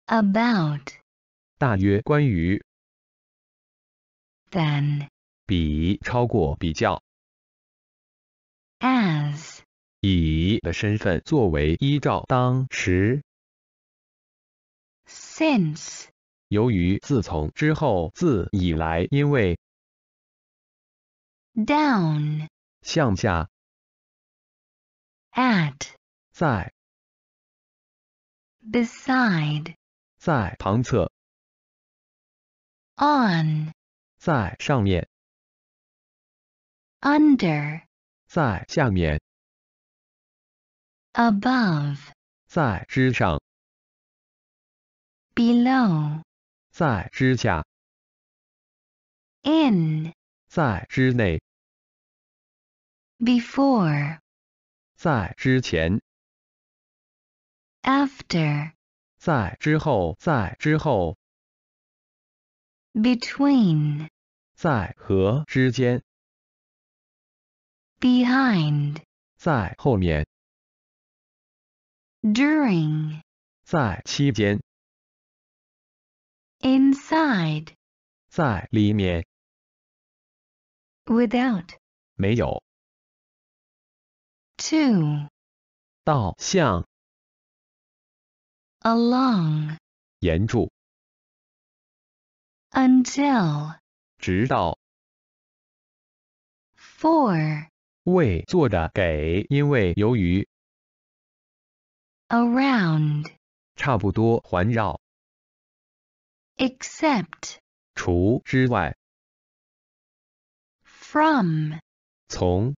about, 大约关于 than, 比超过比较， as, 以的身份作为依照当时， since, 由于自从之后自以来因为 down, 向下 at, 在 beside, 在旁侧 on, 在上面 under, 在下面 above, 在之上 below, 在之下 in, 在之内 before, 在之前 after, 在之后在之后 between, 在和之间 behind, 在后面 during, 在期间 inside, 在里面 without, 没有 to, 到向 along, 沿著 until, 直到 for, 为做的给因为由于 around, 差不多环绕 except, 除之外 from, 从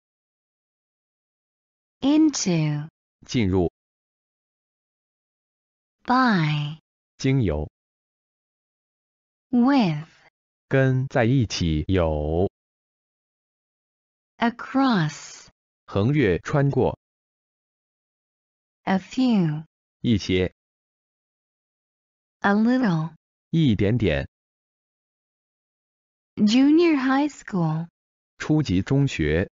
into, 进入 by, 经由 with, 跟在一起有 across, 横越穿过 a few, 一些 a little, 一点点 junior high school, 初级中学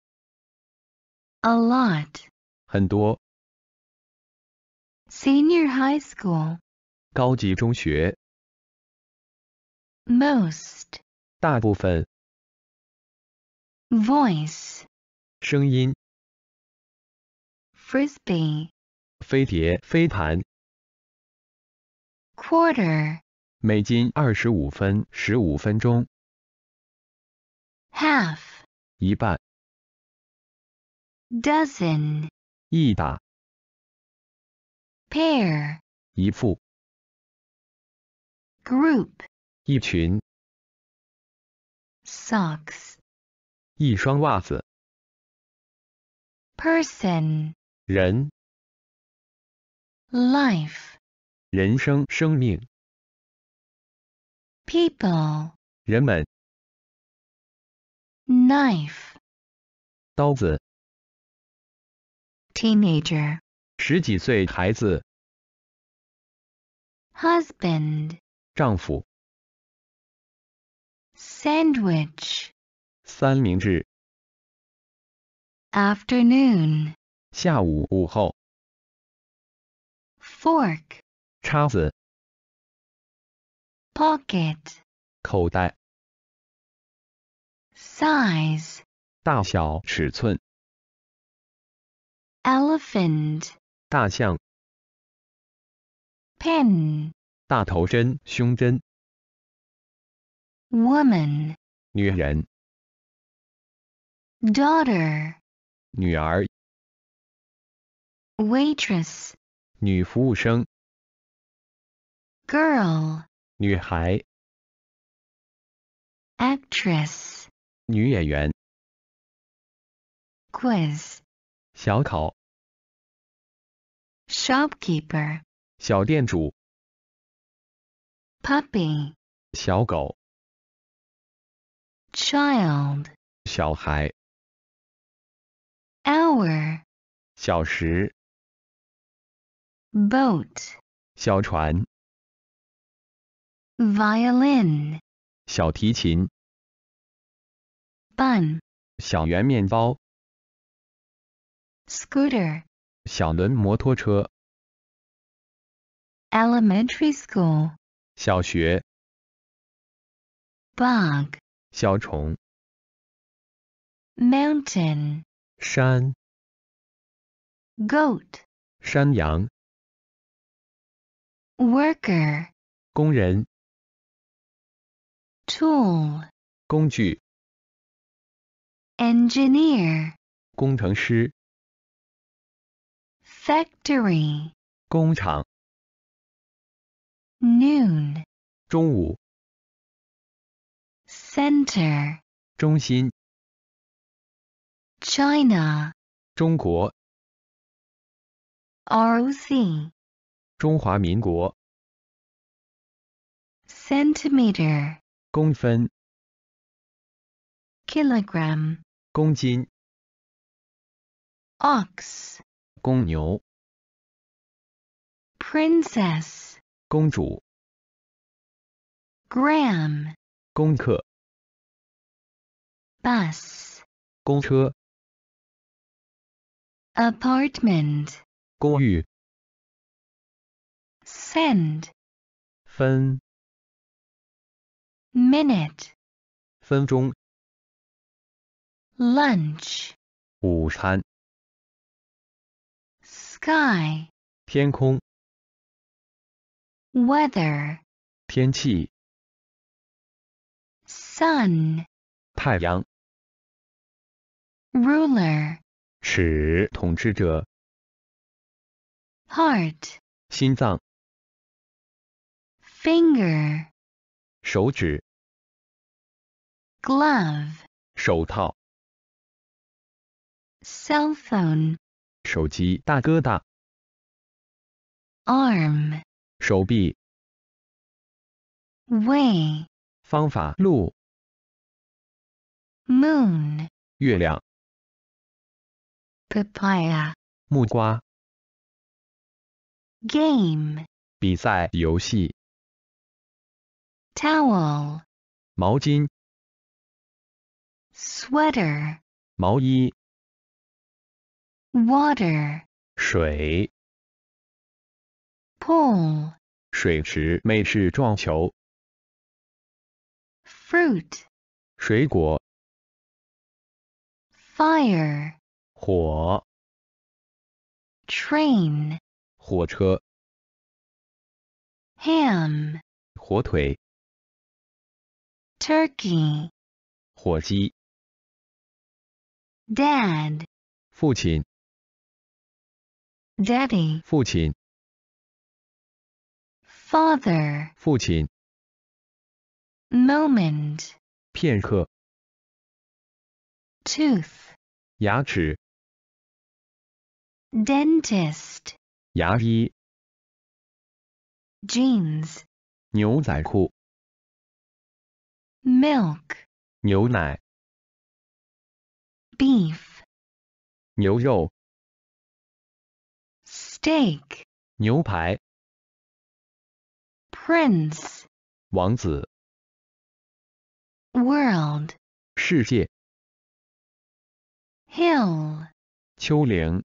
a lot, 很多 senior high school, 高级中学 most, 大部分 voice, 声音 frisbee, 飞碟飞盘 quarter, 美金25分15分钟 half, 一半 dozen, 一打 pair, 一副 group, 一群 socks, 一双袜子 person, 人 life, 人生生命 people, 人们 knife, 刀子 teenager, 十几岁孩子 husband, 丈夫 sandwich, 三明治 afternoon, 下午午后 fork, 叉子 pocket, 口袋 size, 大小尺寸 elephant, 大象 pen, 大头针胸针 woman, 女人 daughter, 女儿 waitress, 女服务生 girl, 女孩 actress, 女演员 quiz, 小考 shopkeeper, 小店主 puppy, 小狗 child, 小孩 hour, 小时 boat, 小船 violin, 小提琴 bun, 小圆面包 scooter, 小轮摩托车 elementary school, 小学， bug, 小虫， mountain, 山， goat, 山羊， worker, 工人， tool, 工具， engineer, 工程师， factory, 工厂， noon, 中午， center, 中心， China, 中国， ROC, 中华民国， centimeter, 公分， kilogram, 公斤， ox, 公牛， princess, 公主， gram, 公克， bus, 公车， apartment, 公寓， send, 分， minute, 分钟， lunch, 午餐， sky, 天空， weather, 天气， sun, 太阳， ruler, 尺，统治者， heart, 心脏， finger, 手指， glove, 手套， cell phone, 手机，大哥大， arm, 手臂， way, 方法，路， moon, 月亮， papaya, 木瓜， game, 比赛，游戏， towel, 毛巾， sweater, 毛衣， water, 水， pool, 水池，美式撞球， fruit, 水果， fire, 火， train, 火车， ham, 火腿， turkey, 火鸡， dad, 父亲， daddy, 父亲， father, 父亲， moment, 片刻， tooth, 牙齿， dentist, 牙医， jeans, 牛仔裤， milk, 牛奶， beef, 牛肉， steak, 牛排， prince, 王子， world, 世界， hill, 丘陵，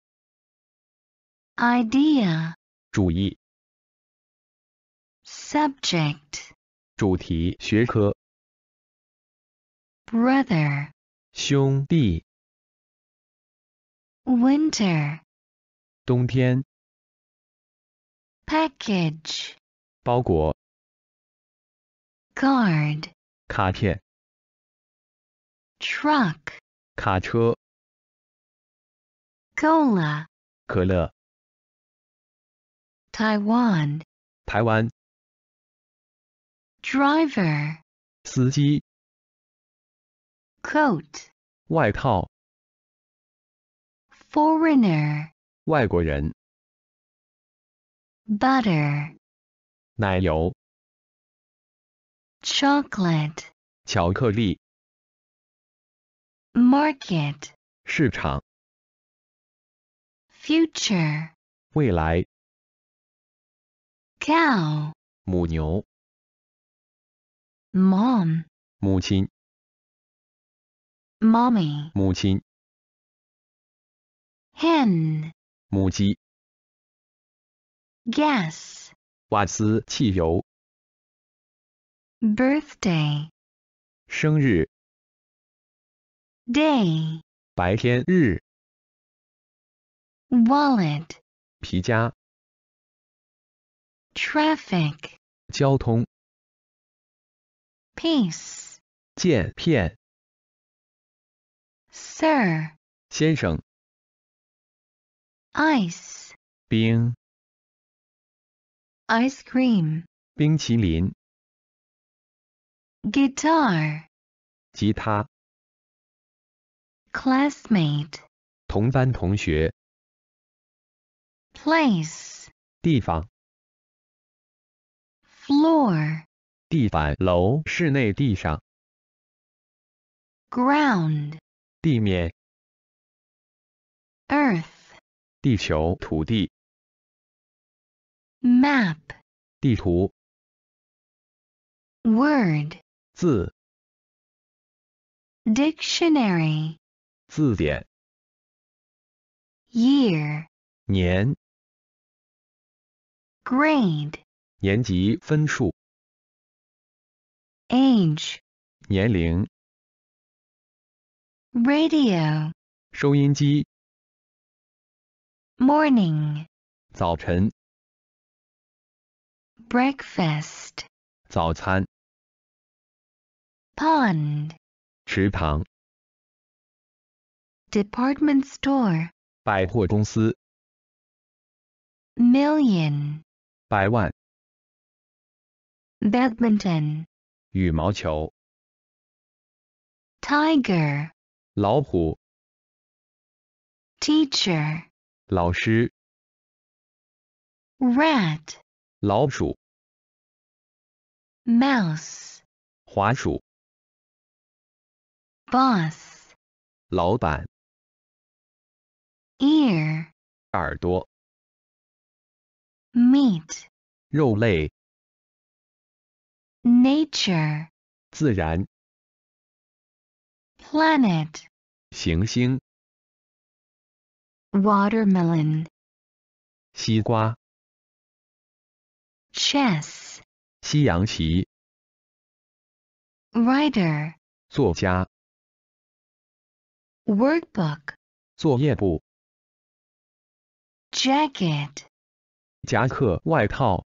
idea, 主义， subject, 主题，学科， brother, 兄弟， winter, 冬天， package, 包裹， card, 卡片， truck, 卡车， cola, 可乐， Taiwan, 台湾， driver, 司机， coat, 外套， foreigner, 外国人， butter, 奶油， chocolate, 巧克力， market, 市场， future, 未来， cow, 母牛， mom, 母亲， mommy, 母亲， hen, 母鸡， gas, 瓦斯汽油。 birthday, 生日、 day, 白天、日、 wallet, 皮夹、 traffic, 交通、 piece, 剑片、 sir, 先生、 ice, 冰、 ice cream, 冰淇淋、 guitar, 吉他、 classmate, 同班同学、 place, 地方、 floor, 地板、楼、室内地上、 ground, 地面、 earth, 地球、土地、 map, 地图、 word, 字、 dictionary, 字典、 year, 年、 grade, 年级、分数、 age, 年龄、 radio, 收音机、 morning, 早晨、 breakfast, 早餐、 pond, 池塘、 department store, 百货公司、 million, 百万、 badminton, 羽毛球、 tiger, 老虎、 teacher, 老师、 rat, 老鼠、 mouse, 滑鼠、 boss, 老板、 ear, 耳朵、 meat, 肉类、 nature, 自然、 planet, 行星、 watermelon, 西瓜、 chess, 西洋棋、 writer, 作家、 workbook, 作业簿、 jacket, 夹克、外套、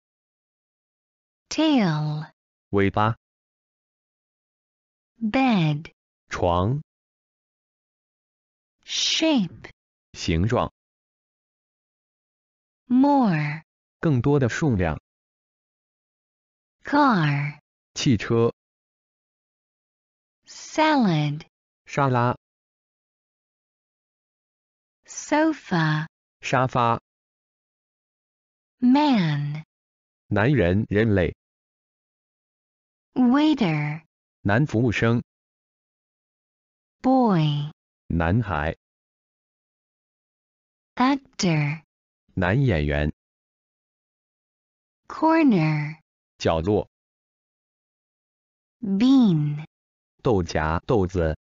tail, 尾巴、 bed, 床、 shape, 形状、 more, 更多的数量、 car, 汽车、 salad, 沙拉、 sofa, 沙发、 man, 男人、人类、 waiter, 男服务生、 boy, 男孩、 actor, 男演员、 corner, 角落、 bean, 豆荚、豆子、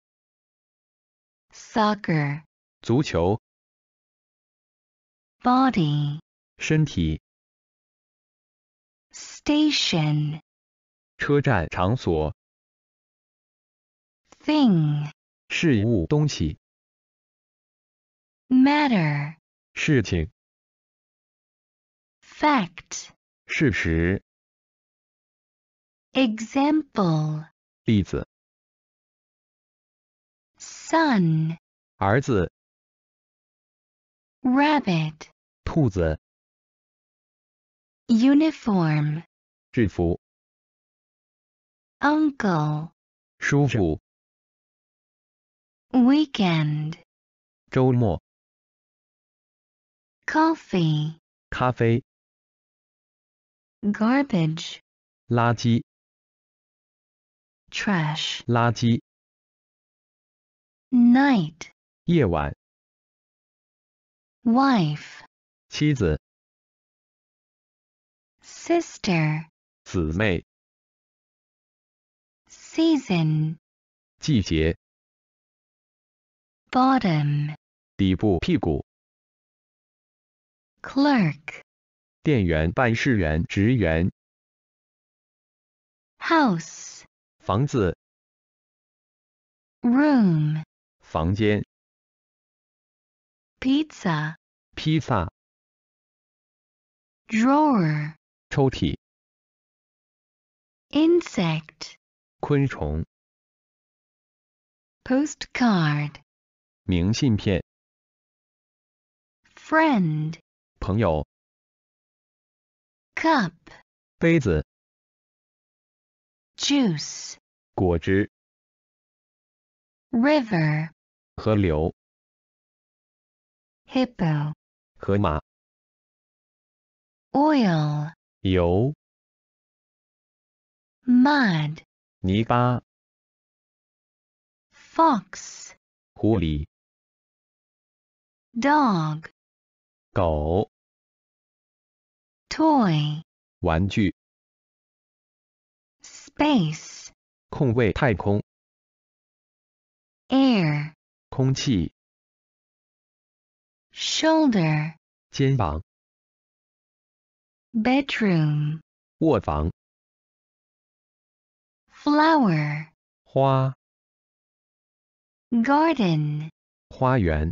soccer, 足球、 body, 身体、 station, 车站、场所、 thing, 事物、东西、 matter, 事情、 fact, 事实、 example, 例子、 son, 儿子、 rabbit, 兔子、 uniform, 制服、 uncle, 叔叔、 weekend, 周末、 coffee, 咖啡、 garbage, 垃圾、 trash, 垃圾、 night, 夜晚、 wife, 妻子、 sister, 姊妹、 season, 季节、 bottom, 底部、屁股、 clerk, 店员、办事员、职员。 house, 房子、 room, 房间、 pizza, 披萨、 drawer, 抽屉、 insect, 昆虫、 postcard, 明信片、 friend, 朋友、 cup, 杯子、 juice, 果汁、 river, 河流、 hippo, 河马、 oil, 油、 mud, 泥巴、 fox, 狐狸、 dog, 狗、 toy, 玩具、 space, 空位、太空、 air, 空气、 shoulder, 肩膀、 bedroom, 卧房、 flower, 花、 garden, 花园、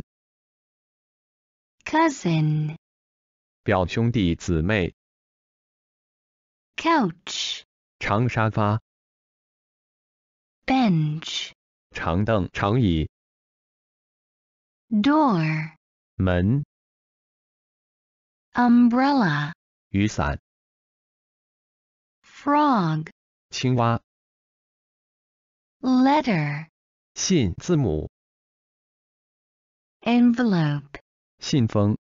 cousin, 表兄弟姊妹、 couch, 长沙发、 bench, 长凳、长椅、 door, 门、 umbrella, 雨伞、 frog, 青蛙、 letter, 信、字母、 envelope, 信封、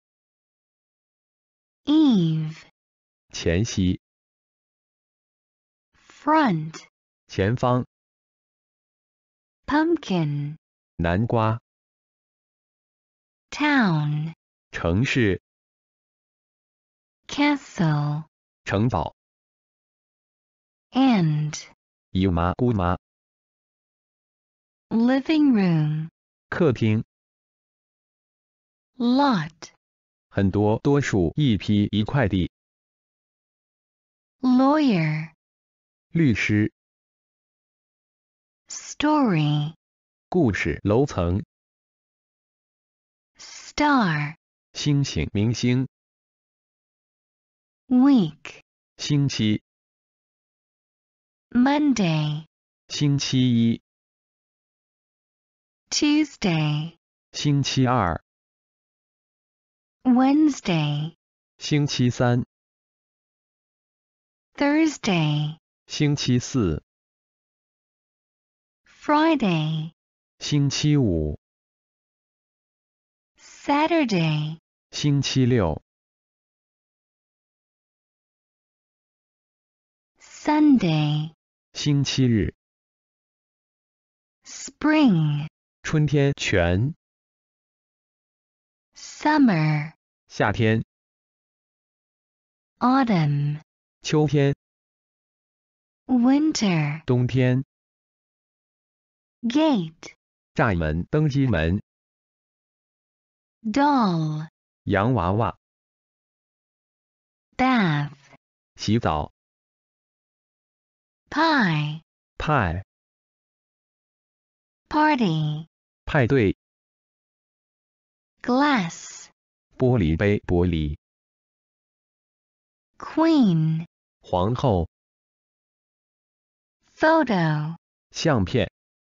eve, 前夕、 front, 前方、 pumpkin, 南瓜、 town, 城市、 castle, 城堡、 and, 姨妈、姑妈、 living room, 客厅、 lot, 很多、多数、一批、一块地、 lawyer, 律师、 story, 故事、楼层、 star, 星星、明星、 week, 星期、 Monday, 星期一、 Tuesday, 星期二、 Wednesday, 星期三、 Thursday, 星期四、 Friday, 星期五、 Saturday, 星期六、 Sunday, 星期日、 spring, 春天、全、 summer, 夏天、 autumn, 秋天、 winter, 冬天、 gate, 栅门、登机门、 doll, 洋娃娃、 bath, 洗澡、 pie, 派、 party, 派对、 glass, 玻璃杯、玻璃、 queen, 皇后、 photo, 相片、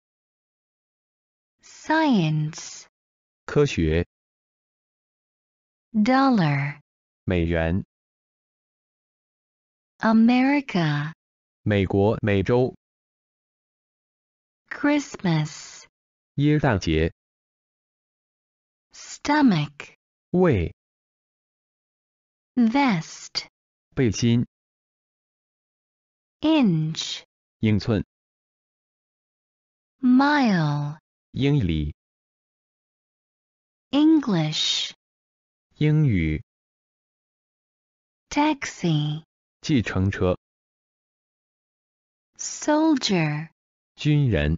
science, 科学、 dollar, 美元、 America, 美国、美洲、 Christmas, 耶诞节、 stomach, 胃、 vest, 背心、 inch, 英寸、 mile, 英里、 English, 英语、 taxi, 计程车、 soldier, 军人、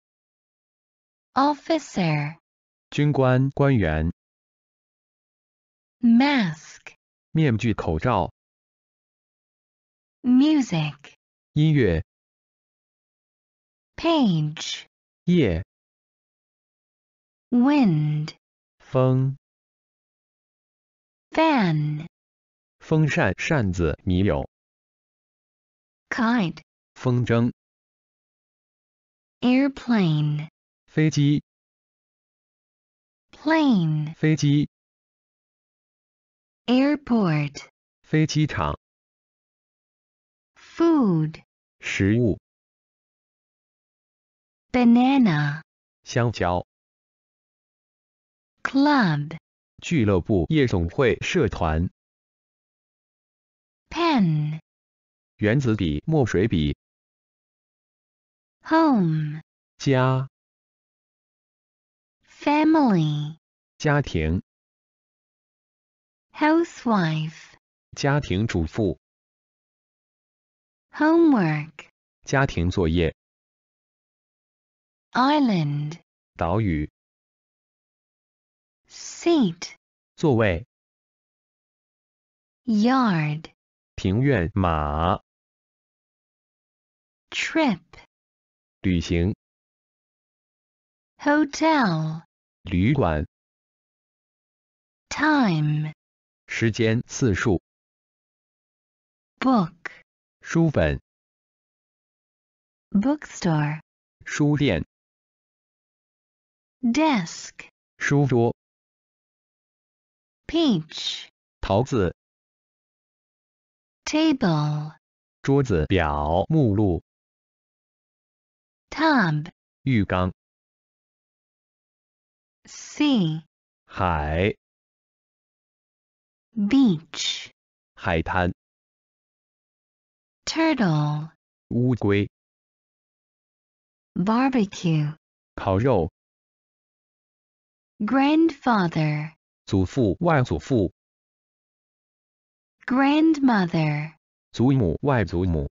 officer, 军官、官员、 mask, 面具、口罩、 music, 音乐 page, 页 wind, 风 fan, 风扇扇子米友 kite, 风筝 airplane, 飞机 plane, 飞机 airport, 飞机场 food, 食物 banana, 香蕉 club, 俱乐部夜总会社团 pen, 原子笔墨水笔 home, 家 family, 家庭 housewife, 家庭主妇 homework, 家庭作业 island, 岛屿 seat, 座位 yard, 庭院马 trip, 旅行 hotel, 旅馆 time, 时间次数 book, 书本 bookstore, 书店 desk, 书桌 peach, 桃子 table, 桌子表目录 tub, 浴缸 sea, 海 beach, 海滩 turtle, 乌龟 barbecue, 烤肉 grandfather, 祖父外祖父 grandmother, 祖母外祖母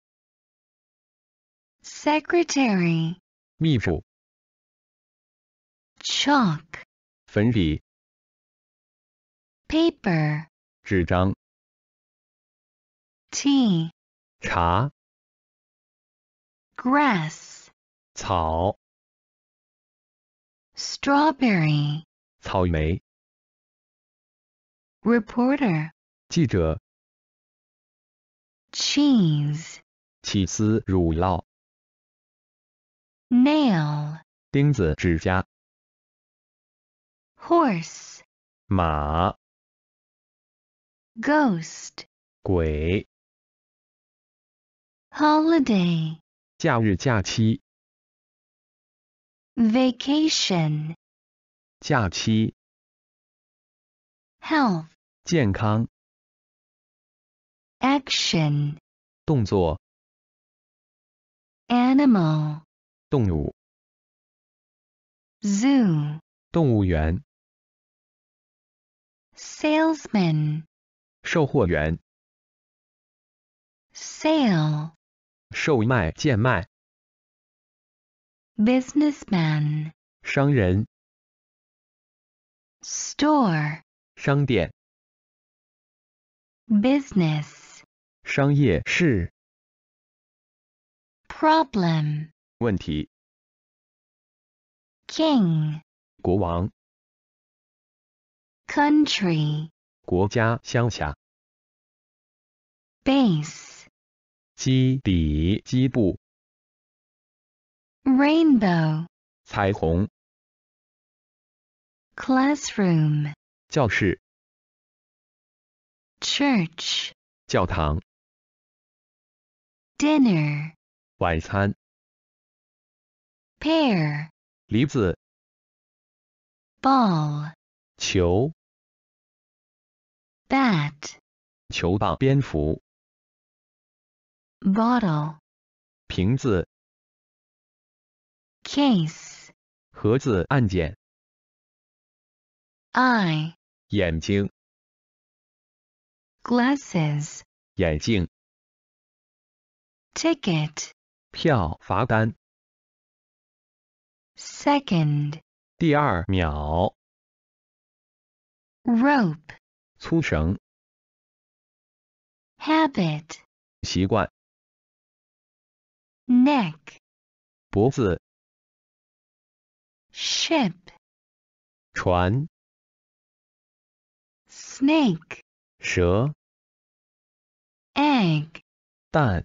secretary, 秘书 chalk, 粉笔 paper, 纸张 tea, 茶 grass, 草 strawberry, 草莓 reporter, 记者 cheese, 起司乳酪 nail, 钉子指甲 horse, 马 ghost, 鬼 holiday, 假日假期 vacation, 假期 health, 健康 action, 动作 animal, 动物 zoo, 动物园 salesman, 售货员 sale, 售卖贱卖 businessman, 商人 store, 商店 business, 商业是 problem, 问题 king, 国王 country, 国家乡下 base, 基底基部 rainbow, 彩虹 classroom, 教室 church, 教堂 dinner, 晚餐 pear, 梨子 ball, 球 bat, 球棒蝙蝠 bottle, 瓶子 case, 盒子按键 eye, 眼睛 glasses, 眼镜 ticket, 票罚单 second, 第二秒 rope, 粗绳 habit, 习惯。 neck, 脖子， ship, 船， snake, 蛇， egg, 蛋，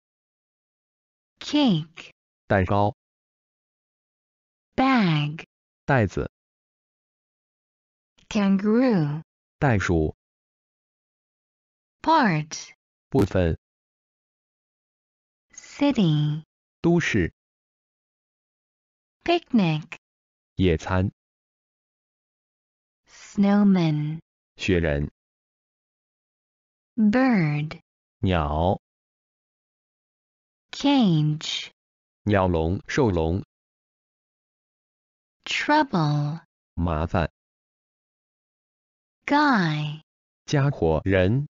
cake, 蛋糕， bag, 袋子， kangaroo, 袋鼠， part, 部分， city, 都市， picnic, 野餐， snowman, 雪人， bird, 鸟， cage, 鸟笼、兽笼， trouble, 麻烦， guy, 家伙、人，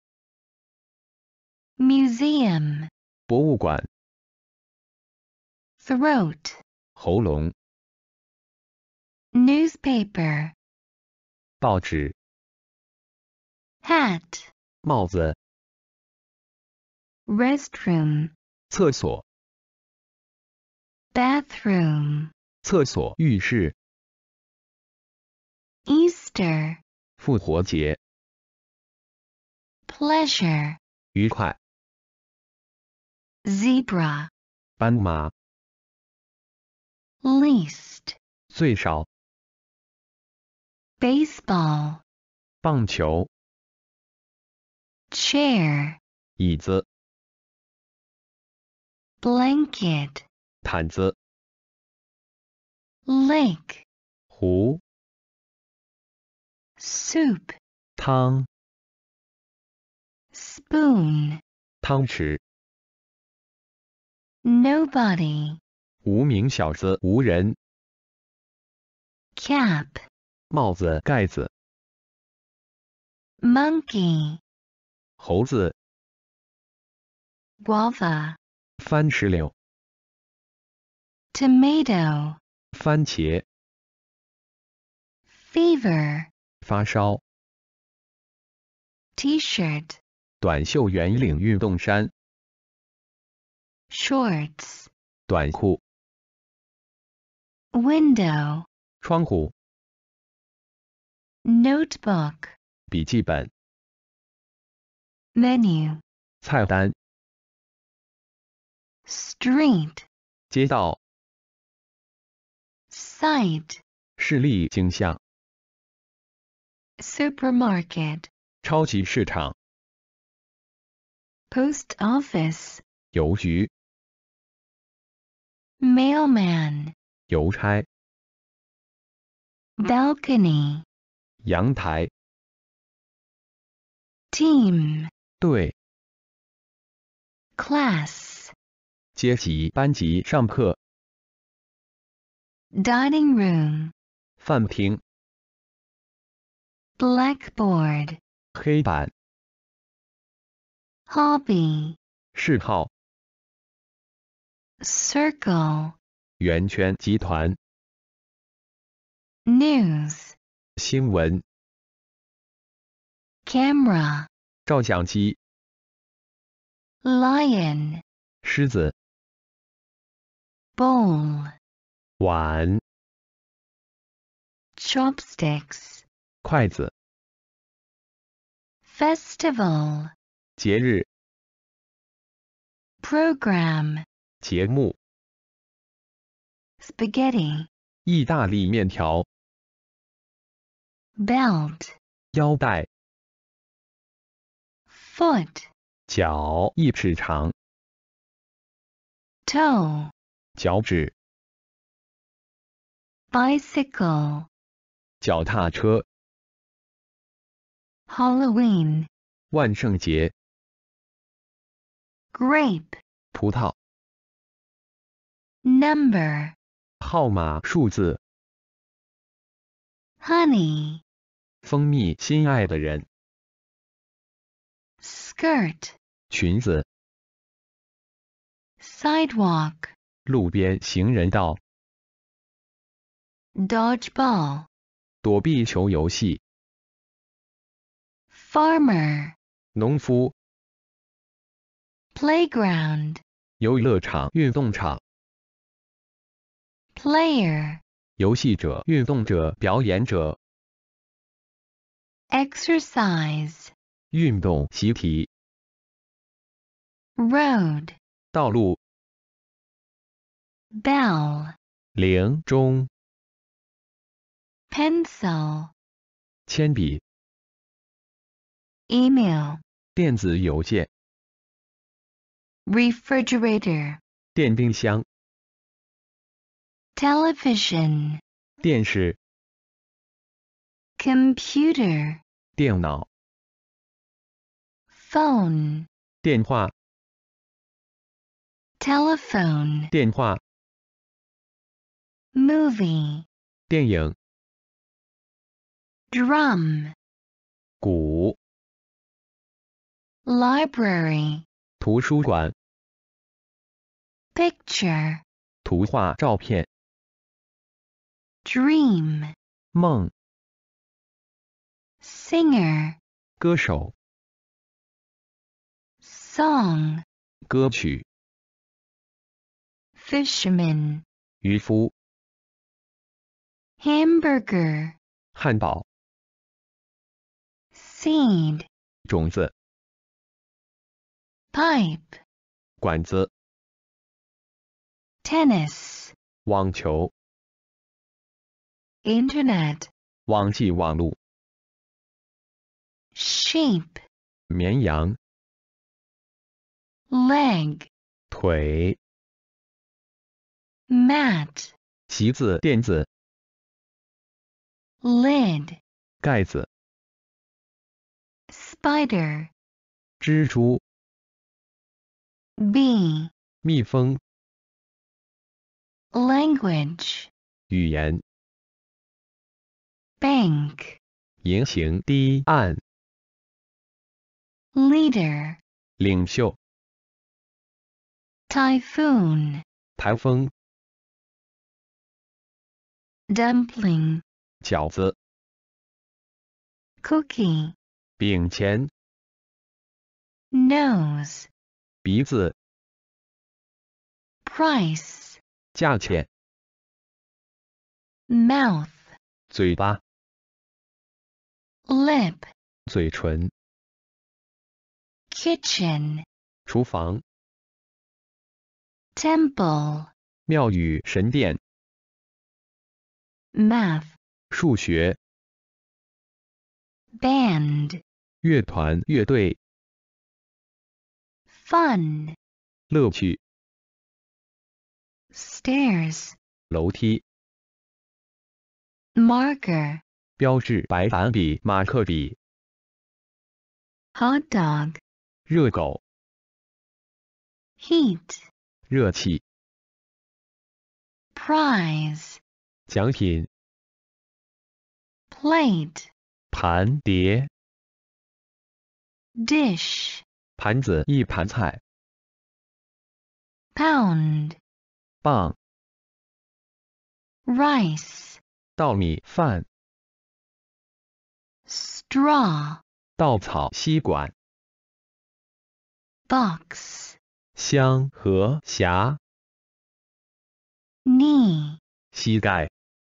museum, 博物馆， throat, 喉咙， newspaper, 报纸， hat, 帽子， restroom, 厕所， bathroom, 厕所、浴室， Easter, 复活节， pleasure, 愉快， zebra, 斑马， least, 最少， baseball, 棒球， chair, 椅子， blanket, 毯子， lake, 湖， soup, 汤， spoon, 汤匙， nobody, 无名小子，无人， cap, 帽子、盖子， monkey, 猴子， guava, 番石榴， tomato, 番茄， fever, 发烧， t-shirt, 短袖圆领运动衫， shorts, 短裤， window, 窗户， notebook, 笔记本， menu, 菜单， street, 街道， site, 视力景象， supermarket, 超级市场， post office, 邮局， mailman, 邮差， balcony, 阳台， team, 队， class, 阶级、班级，上课， dining room, 饭厅， blackboard, 黑板， hobby, 嗜好， circle, 圆圈集团， news, 新闻， camera, 照相机， lion, 狮子， bowl, 碗， chopsticks, 筷子， festival, 节日， program, 节目， spaghetti, 意大利面条， belt, 腰带， foot, 脚1尺长， toe, 脚趾， bicycle, 脚踏车， Halloween, 万圣节， grape, 葡萄， number, 号码、数字， honey, 蜂蜜，心爱的人， skirt, 裙子， sidewalk, 路边行人道， dodgeball, 躲避球游戏， farmer, 农夫， playground, 游乐场、运动场。 player, 游戏者、运动者、表演者。 exercise, 运动、习题。 road, 道路。 bell, 铃、钟。 pencil, 铅笔。 email, 电子邮件。 refrigerator, 电冰箱。 television, 电视。 computer, 电脑。 phone, 电话。 telephone, 电话。 movie, 电影。 drum, 鼓。 library, 图书馆。 picture, 图画、照片。 dream, 梦。 singer, 歌手。 song, 歌曲。 fisherman, 渔夫。 hamburger, 汉堡。 seed, 种子。 pipe, 管子。 tennis, 网球。 internet, 网际网路。 sheep, 绵羊。 leg, 腿。 mat, 席子、垫子。 lid, 盖子。 spider, 蜘蛛。 bee, 蜜蜂。 language, 语言。 bank, 银行、堤岸。 leader, 领袖。 typhoon, 台风。 dumpling, 饺子。 cookie, 饼钱。 nose, 鼻子。 price, 价钱。 mouth, 嘴巴。 lip, 嘴唇。 kitchen, 厨房。 temple, 庙宇、神殿。 math, 数学。 band, 乐团、乐队。 fun, 乐趣。 stairs, 楼梯。 marker, 标志、白板笔、马克笔。 hot dog, 热狗。 heat, 热气。 prize, 奖品。 plate, 盘碟。 dish, 盘子，一盘菜。 pound, 磅。 rice, 稻米饭。 straw, 稻草吸管。 box, 箱和匣。 knee, 膝盖。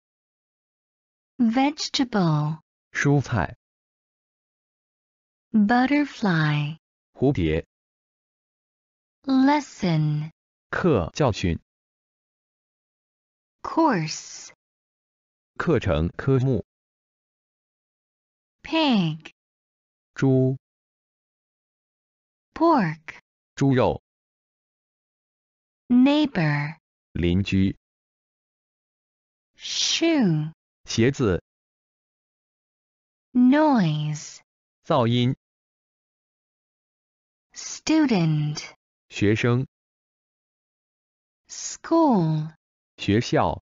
vegetable, 蔬菜。 butterfly, 蝴蝶。 lesson, 课教训。 course, 课程科目。 pig, 猪。 pork, 猪肉。 neighbor, 邻居。 shoe, 鞋子。 noise, 噪音。 student, 学生。 school, 学校。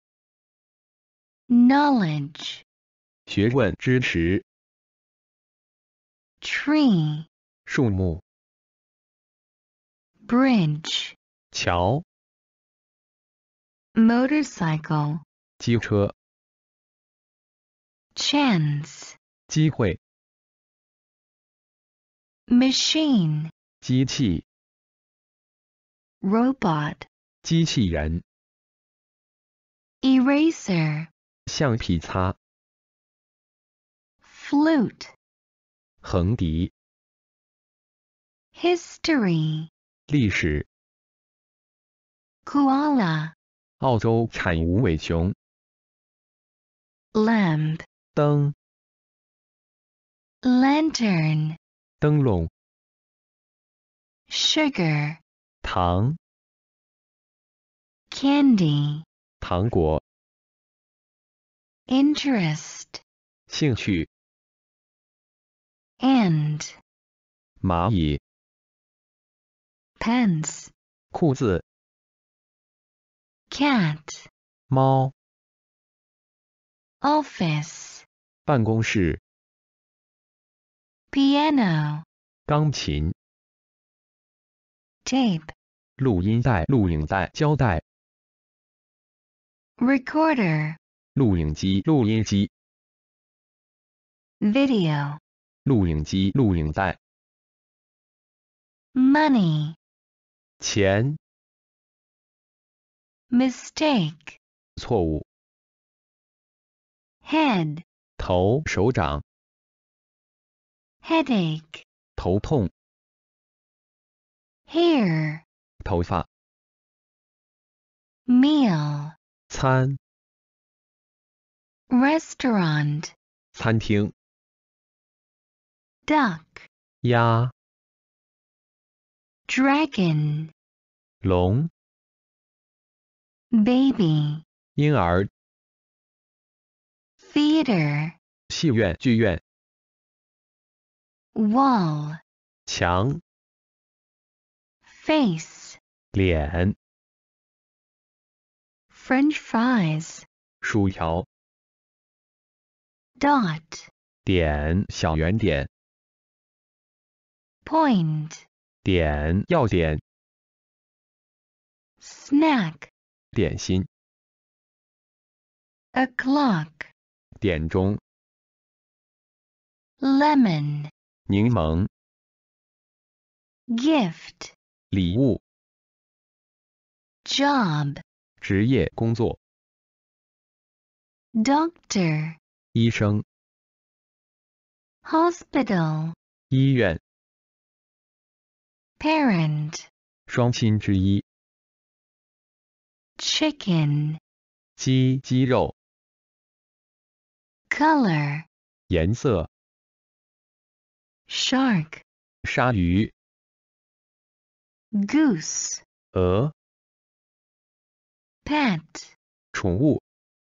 knowledge, 学问、知识。 tree, 树木。 bridge, 桥。 motorcycle, 机车。 chance, 机会。 machine, 机器。 robot, 机器人、 eraser, 橡皮擦、 flute, 横笛、 history, 历史、 koala, 澳洲产无尾熊、 lamp, 灯、 lantern, 灯笼、 sugar, 糖、 candy, 糖果、 interest, 兴趣、 ant, 蚂蚁、 pants, 裤子、 cat, 猫、 office, 办公室、 piano, 钢琴、 tape, 录音带、录影带、胶带、 recorder, 录影机、录音机、 video, 录影机、录影带、 money, 钱、 mistake, 错误、 head, 头、手掌、 headache, 头痛、 hair, 头发、 meal, 餐、 restaurant, 餐厅、 duck, 鸭、 dragon, 龙、 baby, 婴儿、 theater, 戏院、剧院、 wall, 墙、 face, 脸、 french fries, 薯条、 dot, 点、小圆点、 point, 点、要点、 snack, 点心、 o'clock, 点钟、 lemon, 柠檬、 gift, 礼物、 job, 职业、工作、 doctor, 医生、 hospital, 医院、 parent, 双亲之一、 chicken, 鸡、鸡肉、 color, 颜色、 shark, 鲨鱼、 goose, 鹅、 pet, 宠物、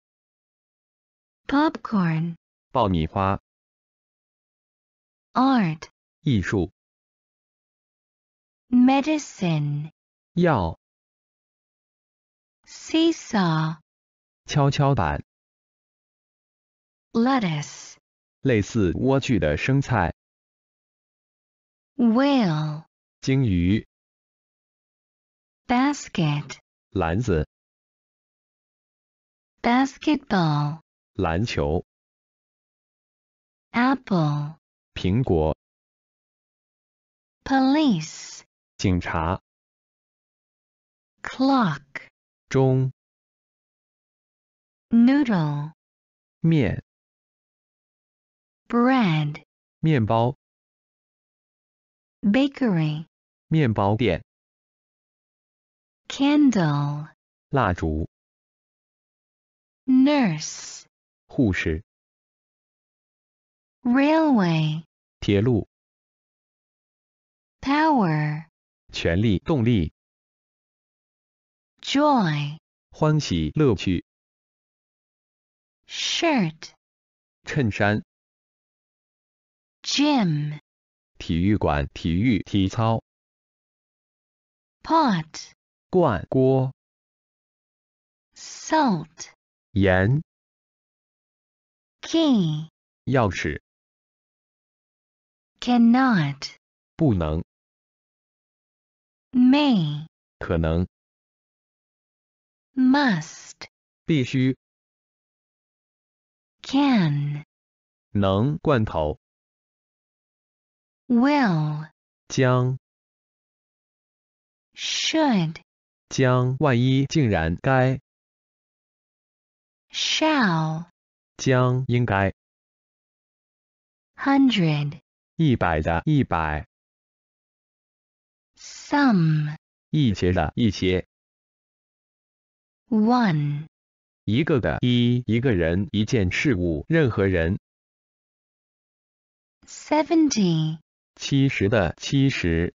popcorn, 爆米花、 art, 艺术、 medicine, 药、 seesaw, 跷跷板、 lettuce, 类似莴苣的生菜、 whale, 鲸鱼、 basket, 篮子、 basketball, 篮球、 apple, 苹果、 police, 警察、 clock, 钟、 noodle, 面、 bread, 面包、 bakery, 面包店、 candle, 蜡烛、 nurse, 护士、 railway, 铁路、 power, 权力、动力、 joy, 欢喜、乐趣、 shirt, 衬衫、 gym, 体育馆、体育、体操、 pot, 罐、锅、 salt, 盐、 key, 钥匙、 cannot, 不能、 may, 可能、 must, 必须、 can, 能、罐头、 will, 将、 should. should, 将万一竟然该， shall, 将应该， hundred, 100的100， some, 一些的一些， one, 一个的一个人一件事物任何人， 70, 70的70，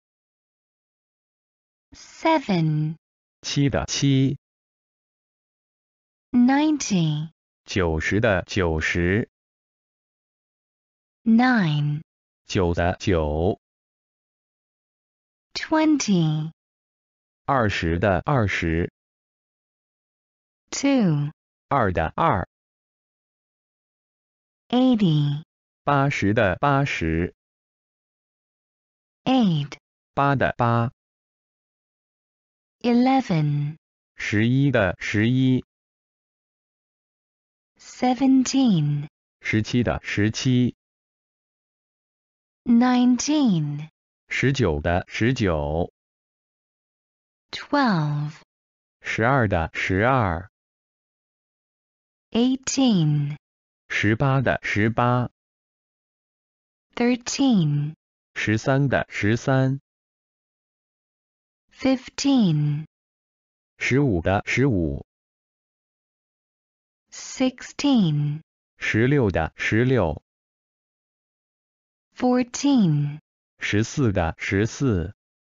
seven, 7的7， 90, 90的90， nine, 9的9， 20, 20的20， two, 2的2， 80, 80的80， eight, 8的8， 11, 11的11， 17, 17的17， 19, 19的19， 12, 12的12， 18, 18的18， 13, 13的13， 15, 15的15， 16, 16的16， 14, 14的14，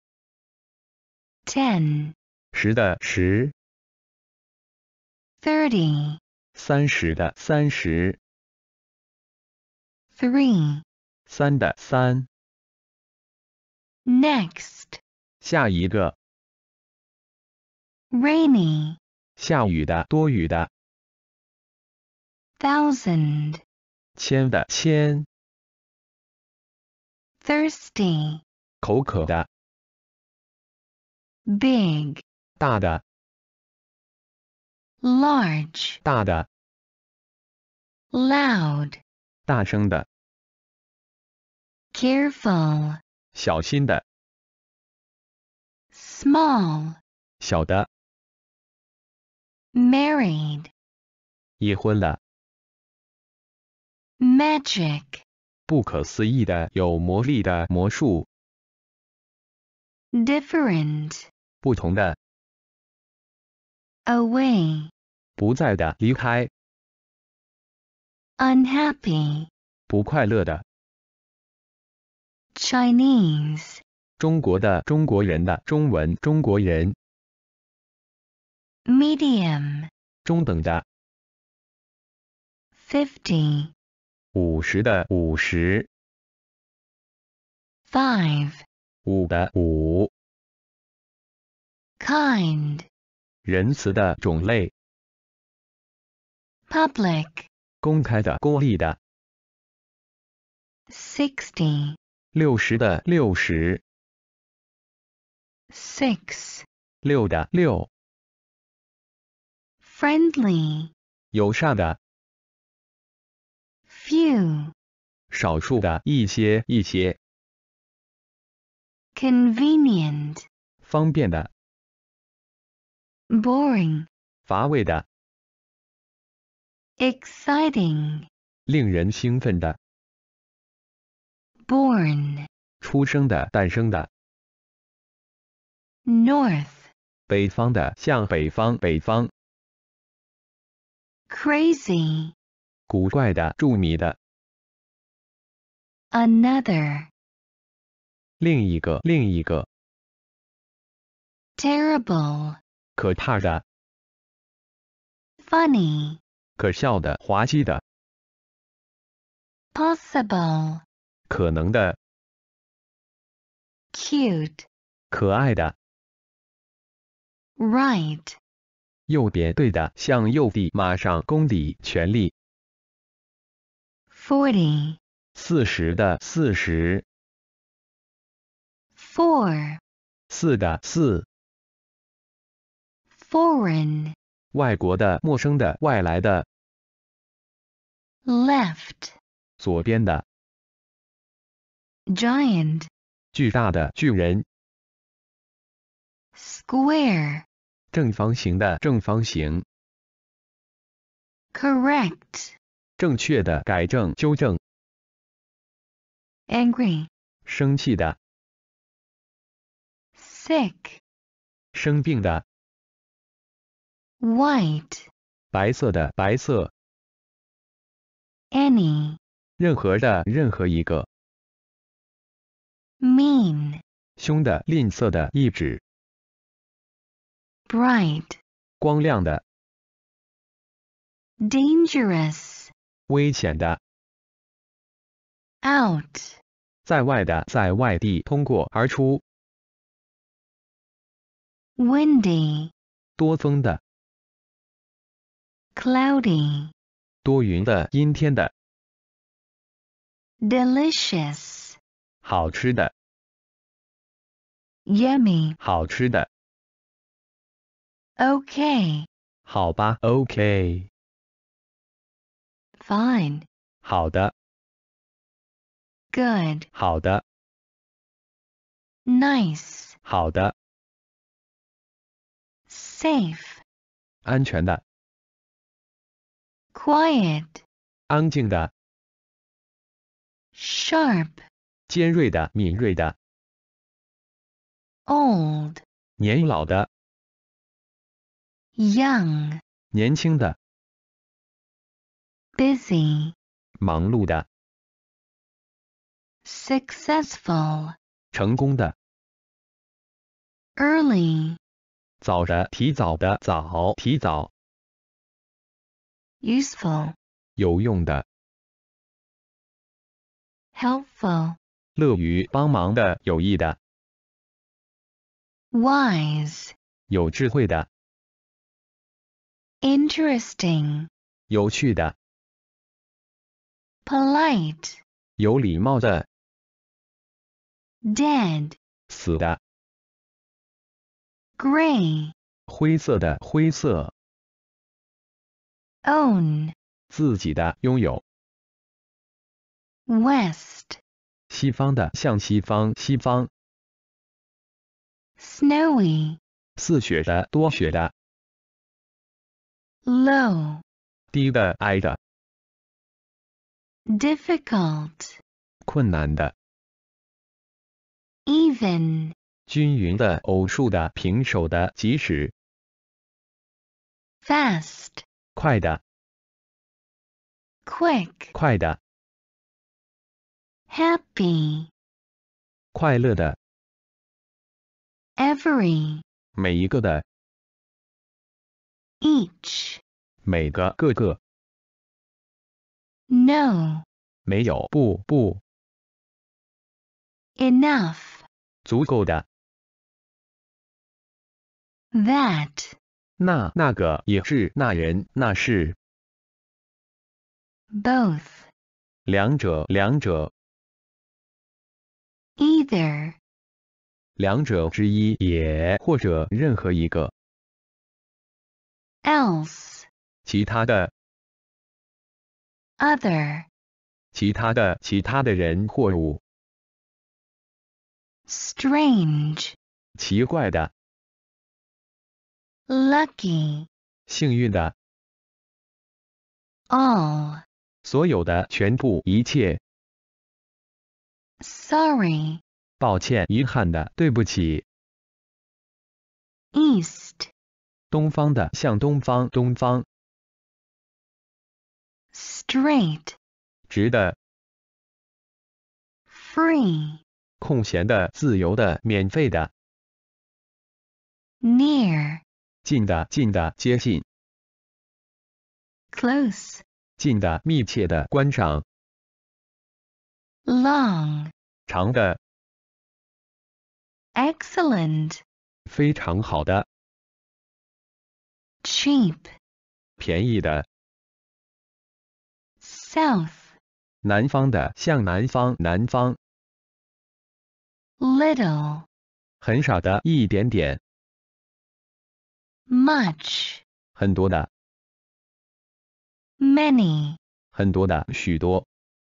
10, 10的10， 30, 30的30， 3, 3的3， next, 下一个， rainy, 下雨的多雨的， thousand, 千的千， thirsty, 口渴的， big, 大的 large, 大的， loud, 大声的， careful, 小心的， small, 小的， married, 已婚了， magic, 不可思议的有魔力的魔术， different, 不同的， away, 不在的离开， unhappy, 不快乐的， Chinese, 中国的中国人的中文中国人， medium, 中等的， 50, 50的50， 5, 5的5， kind, 仁慈的种类， public, 公开的公立的， 60, 60的60， 6, 6的6， friendly, 友善的， few, 少数的一些一些， convenient, 方便的， boring, 乏味的， exciting, 令人兴奋的， born, 出生的诞生的， north, 北方的向北方北方， crazy, 古怪的著迷的， another, 另一个另一个， terrible, 可怕的， funny, 可笑的滑稽的， possible, 可能的， cute, 可爱的， right, 右边对的向右地马上公理权利， 40, 40的40， 4, 4的4， foreign, 外国的陌生的外来的， left, 左边的 giant, 巨大的巨人， square, 正方形的正方形， correct, 正确的改正纠正， angry, 生气的， sick, 生病的， white, 白色的白色， any, 任何的任何一个， mean, 凶的吝啬的意指， bright, 光亮的， dangerous, 危险的， out, 在外的在外地通过而出， windy, 多风的， cloudy, 多云的阴天的， delicious, 好吃的 yummy, 好吃的， okay, 好吧 OK， fine, 好的 good, 好的 nice, 好的， safe, 安全的， quiet, 安静的， sharp, 尖锐的敏锐的， old, 年老的， young, 年轻的， busy, 忙碌的， successful, 成功的， early, 早的提早的早提早， useful, 有用的， helpful, 乐于帮忙的有益的， wise, 有智慧的， interesting, 有趣的， polite, 有礼貌的， dead, 死的， gray, 灰色的灰色， own, 自己的拥有， west, 西方的向西方西方， snowy, 似雪的多雪的， low, 低的矮的， difficult, 困难的， even, 均匀的偶数的平手的即使， fast, 快的 quick, 快的， happy, 快乐的， every, 每一个的， each, 每个各个， no, 没有不不， enough, 足够的， that, 那个也是那人那是， both, 两者 either, 两者之一也或者任何一个， else, 其他的 other, 其他的人或物， strange, 奇怪的， lucky, 幸运的， all, 所有的全部一切， sorry, 抱歉遗憾的对不起， east, 东方的向东方东方， straight, 直的 free, 空闲的自由的免费的， near, 近的接近， close, 近的密切的观赏， long, 长的 excellent, 非常好的， cheap, 便宜的， south, 南方的向南方南方， little, 很少的一点点， much, 很多的 many, 很多的许多，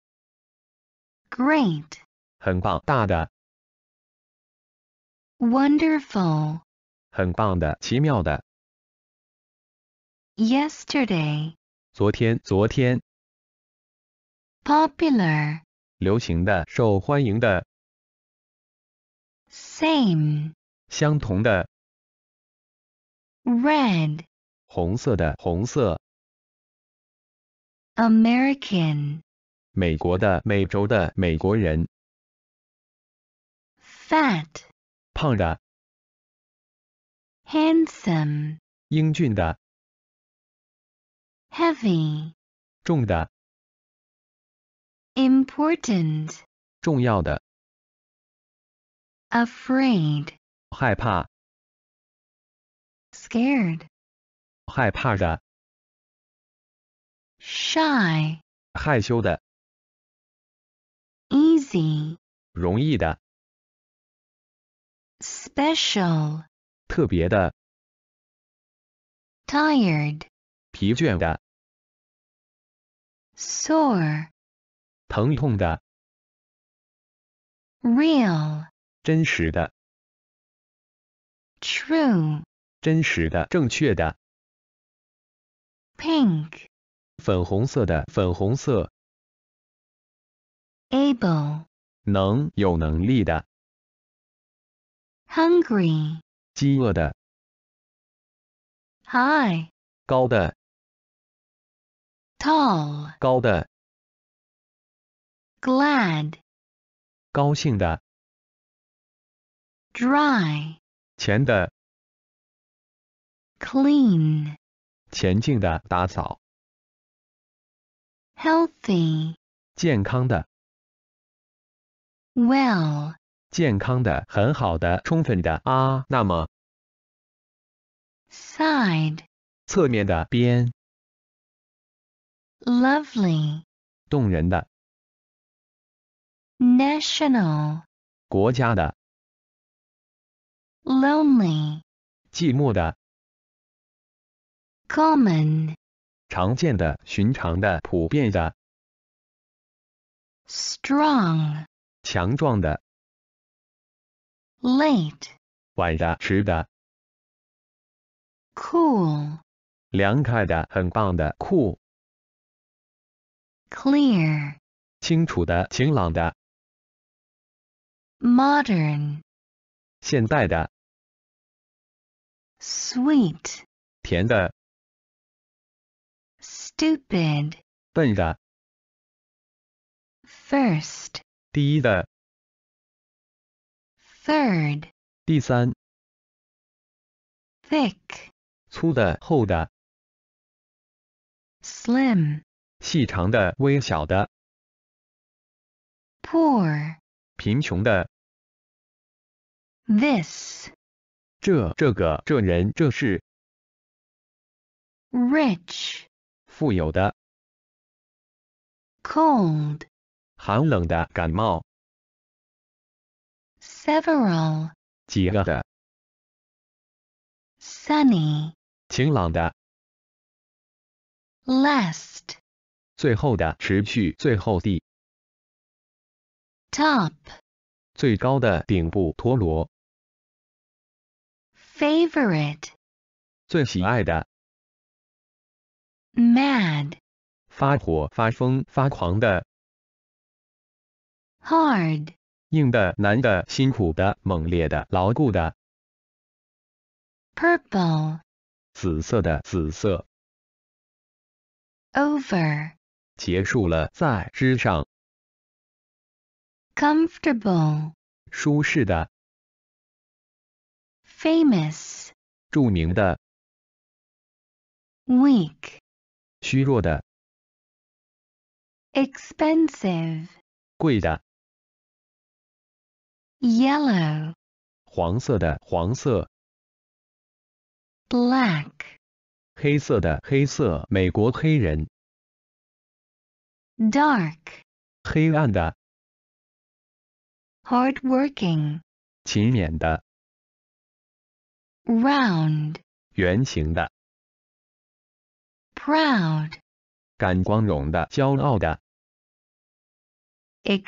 great, 很棒大的， wonderful, 很棒的，奇妙的。 yesterday, 昨天，昨天。 popular, 流行的，受欢迎的， same, 相同的， red, 红色的，红色。 American, 美国的，美洲的，美国人。 fat, 胖的， handsome, 英俊的， heavy, 重的， important, 重要的， afraid, 害怕， scared, 害怕的， shy, 害羞的， easy, 容易的， special, 特别的， tired, 疲倦的， sore, 疼痛的， real, 真实的， true, 真实的，正确的， pink, 粉红色的，粉红色， able, 能，有能力的， hungry, 饥饿的， high, 高的， tall, 高的， glad, 高兴的， dry, 前的， clean, 前进的，打扫， healthy, 健康的， well, 健康的，很好的，充分的啊。那么 side, 侧面的，边， lovely, 动人的， national, 国家的， lonely, 寂寞的， common, 常见的，寻常的，普遍的， strong, 强壮的， late, 晚的，迟的， cool, 凉快的，很棒的，酷， clear, 清楚的，晴朗的， modern, 现代的， sweet, 甜的， stupid, 笨的， first, 第一的， third, 第三， thick, 粗的，厚的， slim, 细长的，微小的， poor, 贫穷的， this, 这个，这人，这事， rich, 富有的， cold, 寒冷的，感冒， several, 几个的， sunny, 晴朗的， last, 最后的，持续，最后地， top, 最高的，顶部，陀螺， favorite, 最喜爱的， mad, 发火、发疯、发狂的， hard, 硬的、难的、辛苦的、猛烈的、牢固的， purple, 紫色的，紫色， over, 结束了，在之上， comfortable, 舒适的， famous, 著名的， weak, 虚弱的， expensive, 贵的， yellow, 黄色的，黄色， black, 黑色的，黑色，美国黑人， dark, 黑暗的， hardworking, 勤勉的， round, 圆形的， proud, 感光荣的，骄傲的，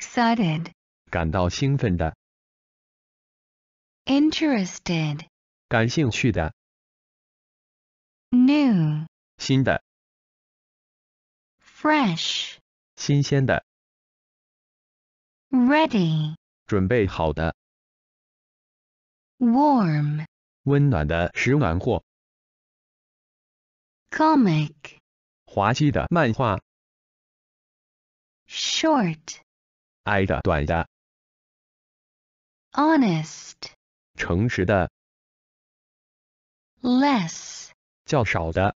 excited, 感到兴奋的， interested, 感兴趣的， new, 新的， fresh, 新鲜的， ready, 准备好的， warm, 温暖的，食暖货， comic, 滑稽的漫画， short, 矮的短的， honest, 诚实的， less, 较少的，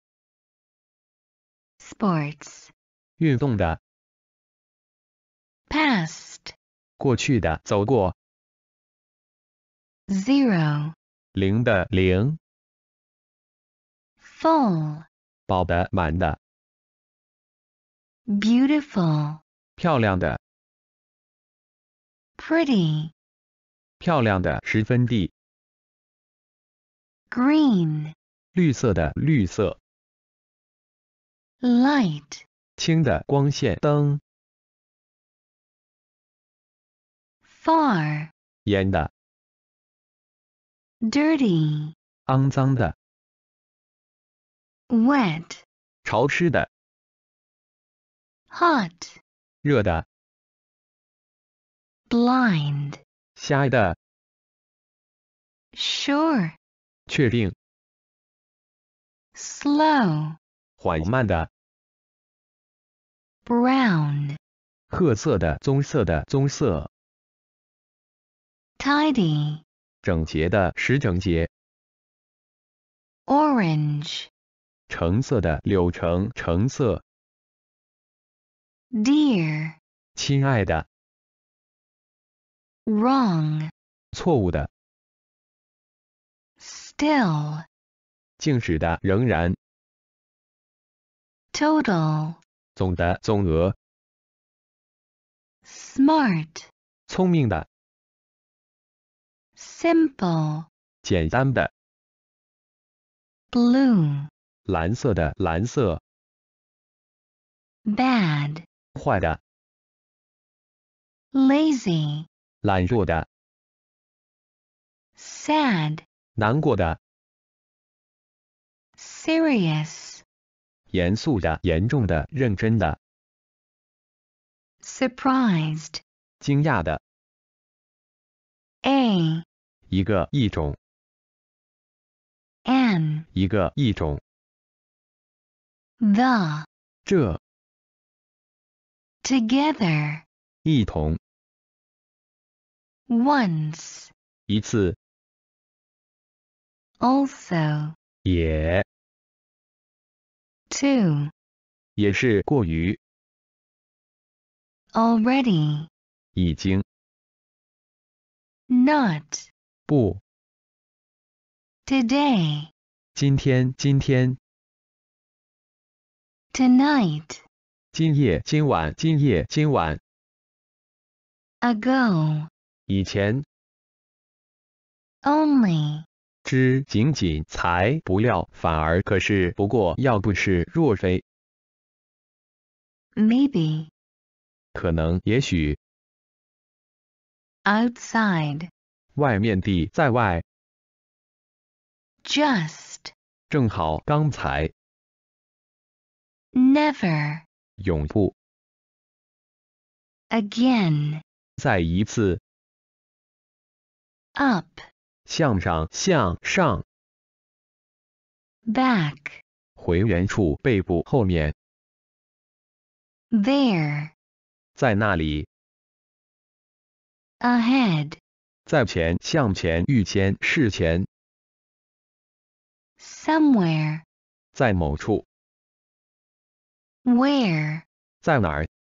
sports, 运动的， past, 过去的，走过， zero, 零的零， full, 饱的满的， beautiful, 漂亮的， pretty, 漂亮的，十分地， green, 绿色的绿色， light, 轻的光线灯， far, 烟的， dirty, 肮脏的， wet, 潮湿的， hot, 热的， blind, 瞎的， sure, 确定， slow, 缓慢的， brown, 褐色的棕色的棕色， tidy, 整洁的实整洁， orange, 橙色的柳橙橙色， dear, 亲爱的， wrong, 错误的， still, 静止的仍然， total, 总的总额， smart, 聪明的， simple, 简单的， blue, 蓝色的蓝色， bad, 坏的， lazy, 懒惰的， sad, 难过的， serious, 严肃的严重的认真的， surprised, 惊讶的， a, 一个一种， an, 一个一种， the, 这 together, 一同， once, 一次， also, 也 two, 也是过于， already, 已经， not, 不， today, 今天今天， tonight, 今夜今晚今夜今晚， ago, 以前， only, 之仅仅才不料反而可是不过要不是若非， maybe, 可能也许， outside, 外面地在外， just, 正好刚才， never, 永不， again, 再一次， up, 向上向上， back, 回原处背部后面， there, 在那里， ahead, 在前向前预先事前， somewhere, 在某处， where, 在哪儿，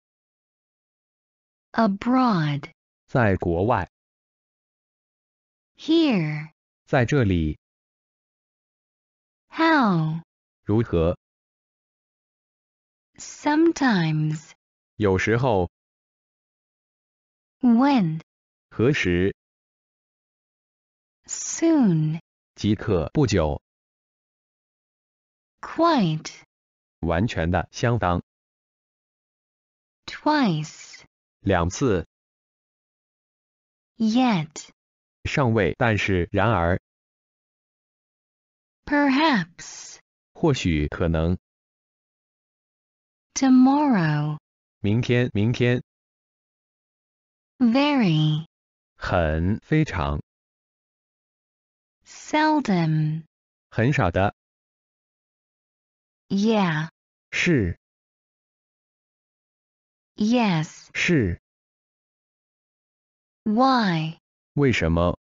abroad, 在国外， here, 在这里， how, 如何， sometimes, 有时候， when, 何时， soon, 即刻不久， quite, 完全的相当， twice, 两次， yet, 尚未但是然而， perhaps, 或许可能， tomorrow, 明天明天， very, 很非常， seldom, 很少的， yeah, 是 yes, 是， why, 为什么，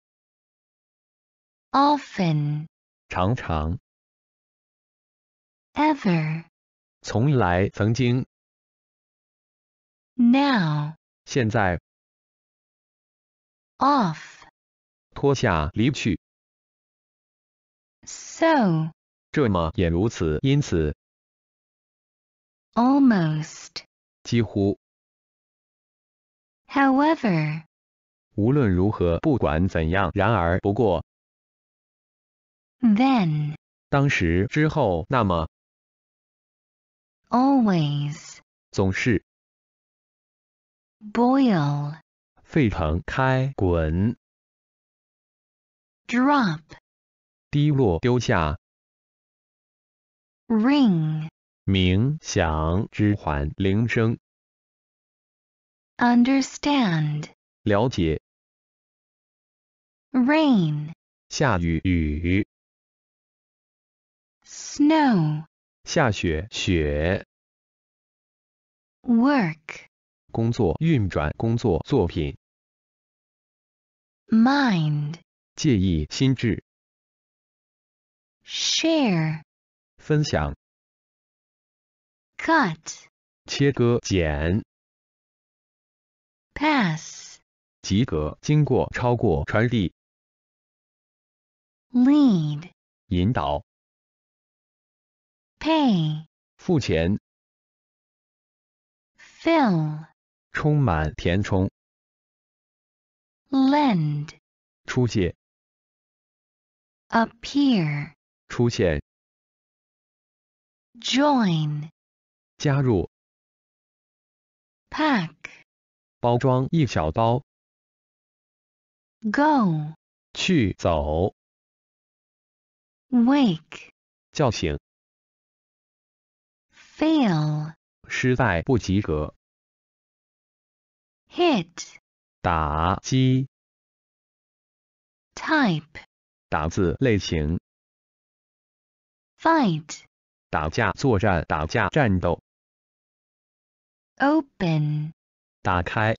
often, 常常， ever, 从来曾经， now, 现在， off, 脱下离去， so, 这么也如此，因此， almost, 几乎， however, 无论如何，不管怎样，然而不过， then, 当时之后，那么， always, 总是， boil, 沸腾开滚， drop, 滴落丢下， ring, 鸣响之环铃声， understand, 了解， rain, 下雨雨， snow, 下雪雪， work, 工作运转工作作品， mind, 介意心智， share, 分享， cut, 切割剪， pass, 及格经过超过传递， lead, 引导， pay, 付钱， fill, 充满填充， lend, 出借， appear, 出现， join, 加入， pack, 包装一小包， go, 去走， wake, 叫醒， fail, 失败不及格， hit, 打击， type, 打字类型， fight, 打架作战打架战斗， open, 打开，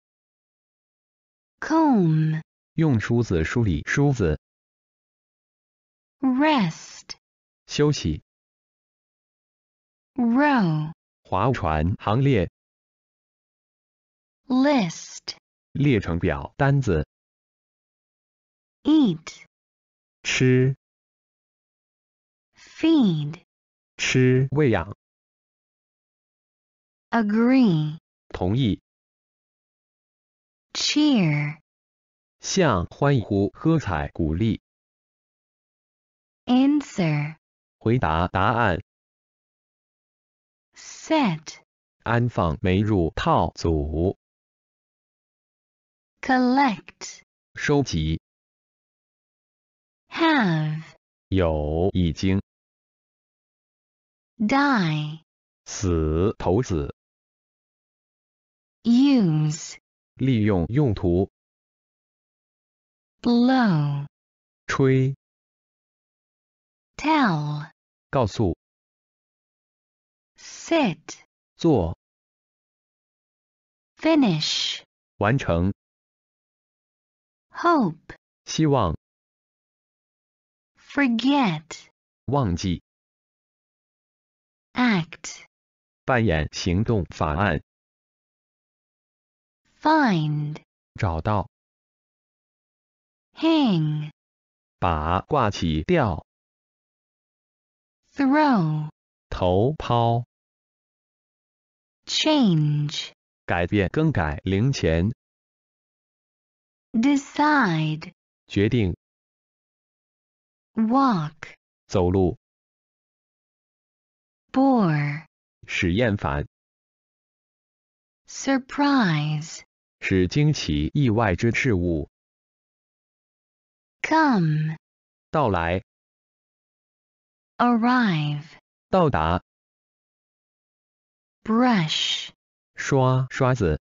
comb, 用梳子梳理梳子， rest, 休息， row, 划船行列， list, 列程表单子， eat, 吃 feed, 吃喂养， agree, 同意， cheer, 向欢呼喝彩鼓励， answer, 回答答案， set, 安放没入套组， collect, 收集， have, 有已经， die, 死头子， use, 利用用途， blow, 吹 tell, 告诉， sit, 做 finish, 完成， hope, 希望 forget, 忘记， act, 扮演行动法案， find, 找到， hang, 把挂起吊， throw, 投抛， change, 改变更改零钱， decide, 决定 walk, 走路， bore, 使厌烦， surprise, 使惊奇意外之事物 come, 到来， arrive, 到达， brush, 刷刷子，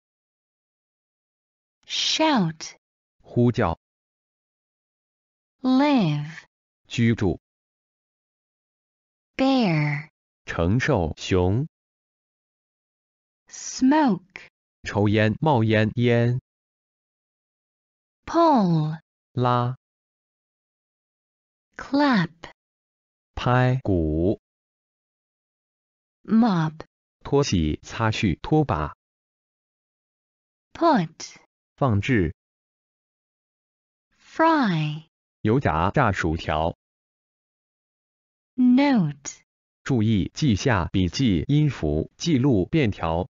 shout, 呼叫， live, 居住， bear, 承受，熊， smoke, 抽烟，冒烟，烟， pull, 拉， clap, 拍，鼓， mop, 拖洗，擦去，拖把， put, 放置， fry, 油炸，炸薯条， note, 注意，记下，笔记，音符，记录，便条，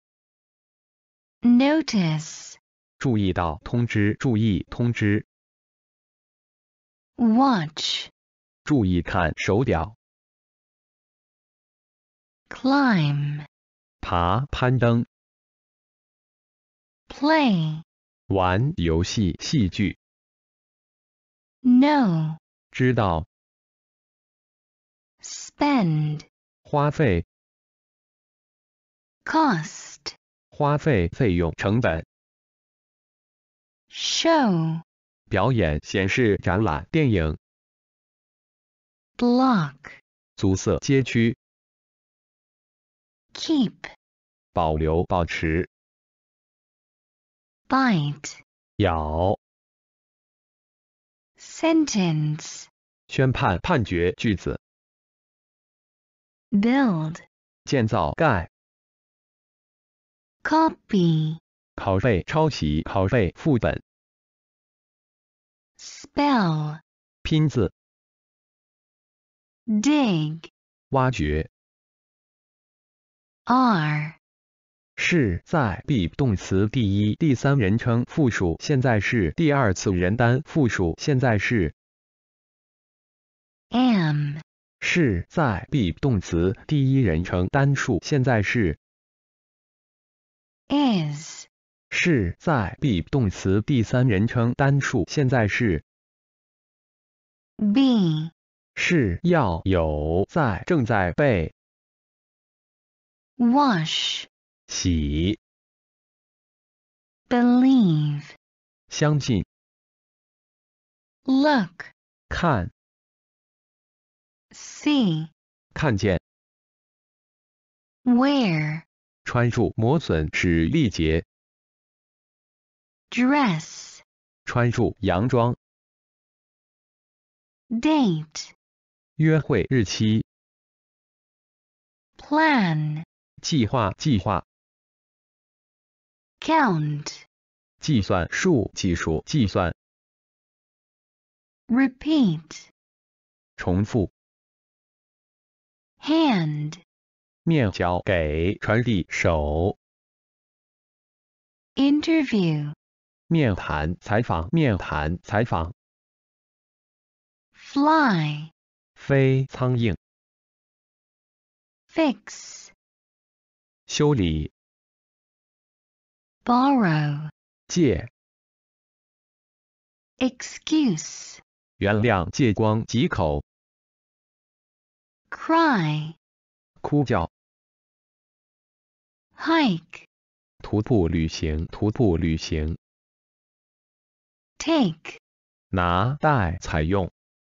notice, 注意到，通知，注意，通知， watch, 注意看，手表， climb, 爬，攀登， play, 玩，游戏，戏剧， know, 知道， spend, 花费， cost, 花费，费用，成本， show, 表演，显示，展览，电影， block, 阻塞，街区， keep, 保留，保持， bite, 咬， sentence, 宣判，判决，句子， build, 建造，盖， copy, 拷贝，抄袭，拷贝，副本， spell, 拼字， dig, 挖掘， are, 是在 be 动词第一、第三人称复数现在式第二次人单复数现在式， am, 是在 be 动词第一人称单数现在式， is, 是在 be 动词第三人称单数现在式， be, 是要有在正在被 wash, 洗 believe, 相信 look, 看 see, 看见 wear, 穿入磨损使力竭 dress, 穿入洋装 date, 约会日期 plan, 计划 count, 计算数计数计算 repeat, 重复 hand, 面交给传递手 interview, 面谈采访 fly, 飞苍蝇 fix, 修理 borrow, 借 excuse, 原谅借光藉口 cry, 哭叫 hike, 徒步旅行 take, 拿带采用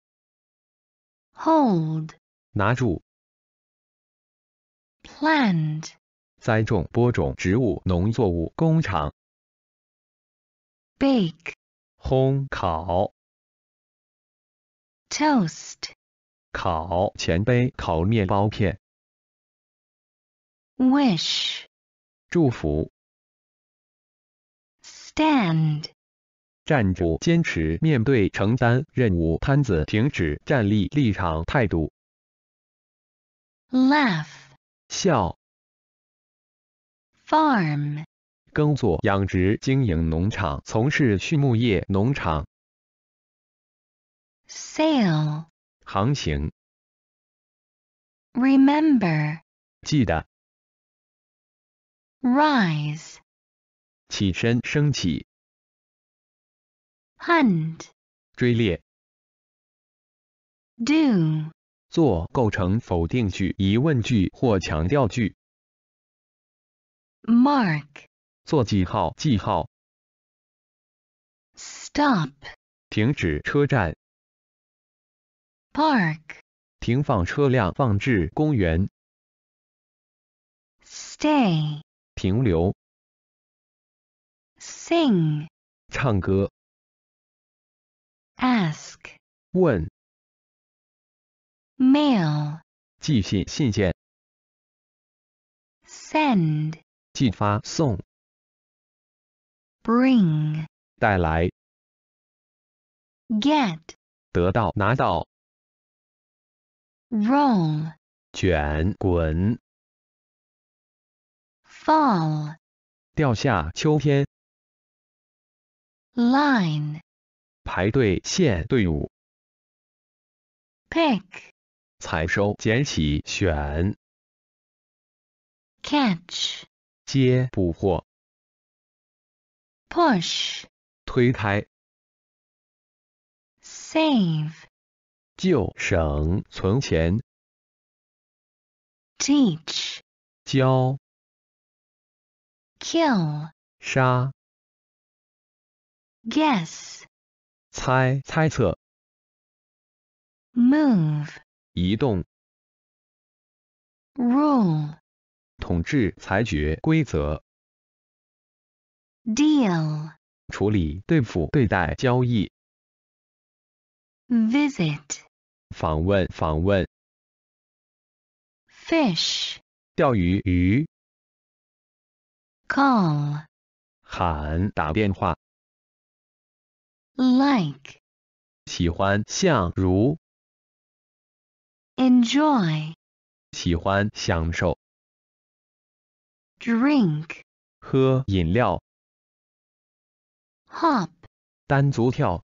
hold, 拿住 plant, 栽种播种植物农作物工厂 bake, 烘烤 toast, 烤前杯烤面包片 wish, 祝福 stand, 站住坚持面对承担任务摊子停止站立立场态度 laugh, 笑 farm, 耕作养殖经营农场从事畜牧业农场 sail, 航行 remember, 记得 rise, 起身升起 hunt, 追猎 do, 做构成否定句、疑问句或强调句。 mark, 做记号，记号。 stop, 停止车站， park, 停放车辆，放置公园， stay, 停留， sing, 唱歌， ask, 问， mail, 寄信，信件， send, 寄发，送， bring, 带来， get, 得到，拿到， roll, 卷，滚， fall, 掉下，秋天， line, 排队，线，队伍， pick, 采收，捡起，选， catch, 接，捕获， push, 推开， save, 救，省，存钱， teach, 教， kill, 杀， guess, 猜，猜测， move, 移动， rule, 统治，裁决，规则， deal, 处理，对付，对待，交易， visit, 访问，访问， fish, 钓鱼，鱼， call, 喊，打电话， like, 喜欢，像，如， enjoy, 喜欢，享受， drink, 喝，饮料， hop, 单足跳，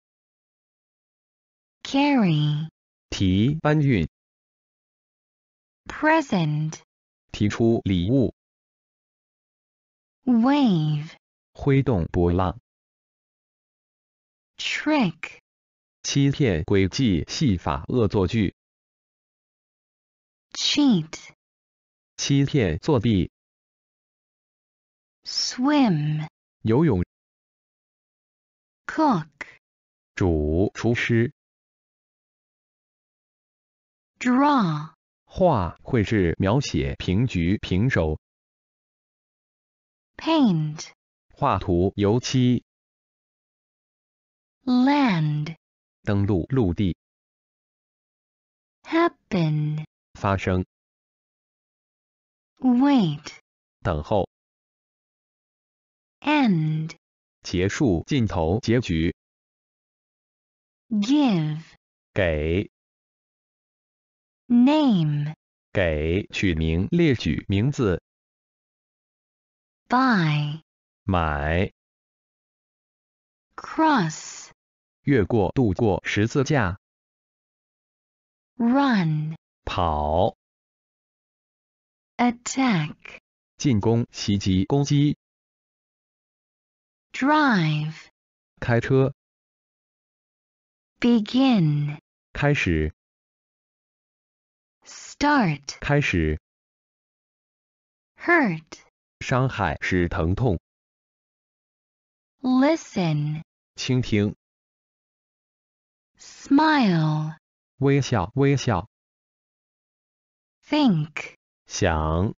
carry, 提，搬运， present, 提出，礼物， wave, 挥动，波浪， trick, 欺骗，诡计，戏法，恶作剧， cheat, 欺骗，作弊， swim, 游泳， cook, 煮，厨师， draw, 画，绘制，描写，平局，平手， paint, 画图，油漆， land, 登陆，陆地， happen, 发生， wait, 等候， end, 结束，尽头，结局， give, 给， name, 给，取名，列举，名字， buy, 买， cross, 越过，渡过，十字架， run, 跑， attack, 进攻，袭击，攻击， drive, 开车， begin, 开始， start, 开始， hurt, 伤害，使疼痛， listen, 倾听， smile, 微笑，微笑， think, 想，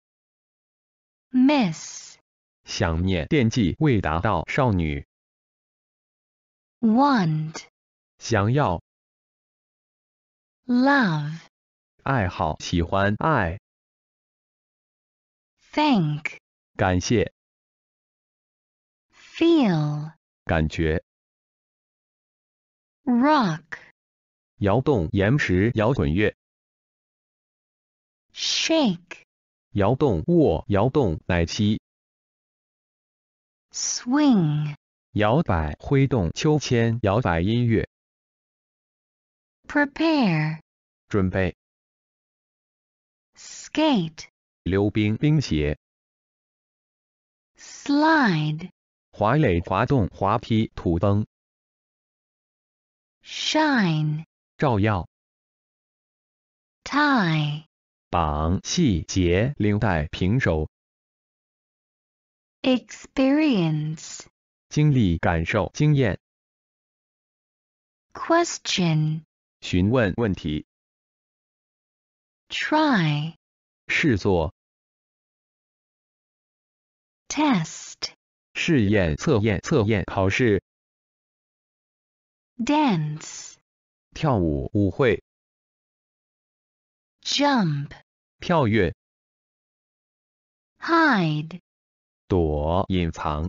miss, 想念，惦记，未达到，少女， want, 想要， love, 爱好，喜欢，爱， thank, 感谢， feel, 感觉， rock, 摇动，岩石，摇滚乐， shake, 摇动，握，摇动，奶昔， swing, 摇摆，挥动，秋千，摇摆音乐， prepare, 准备， skate, 溜冰，冰鞋， slide, 滑垒，滑动，滑梯，土崩， shine, 照耀， tie, 绑系结领带平手， experience, 经历感受经验， question, 询问问题， try, 试作， test, 试验测验考试， dance, 跳舞舞会， jump, 跳跃， hide, 躲隐藏，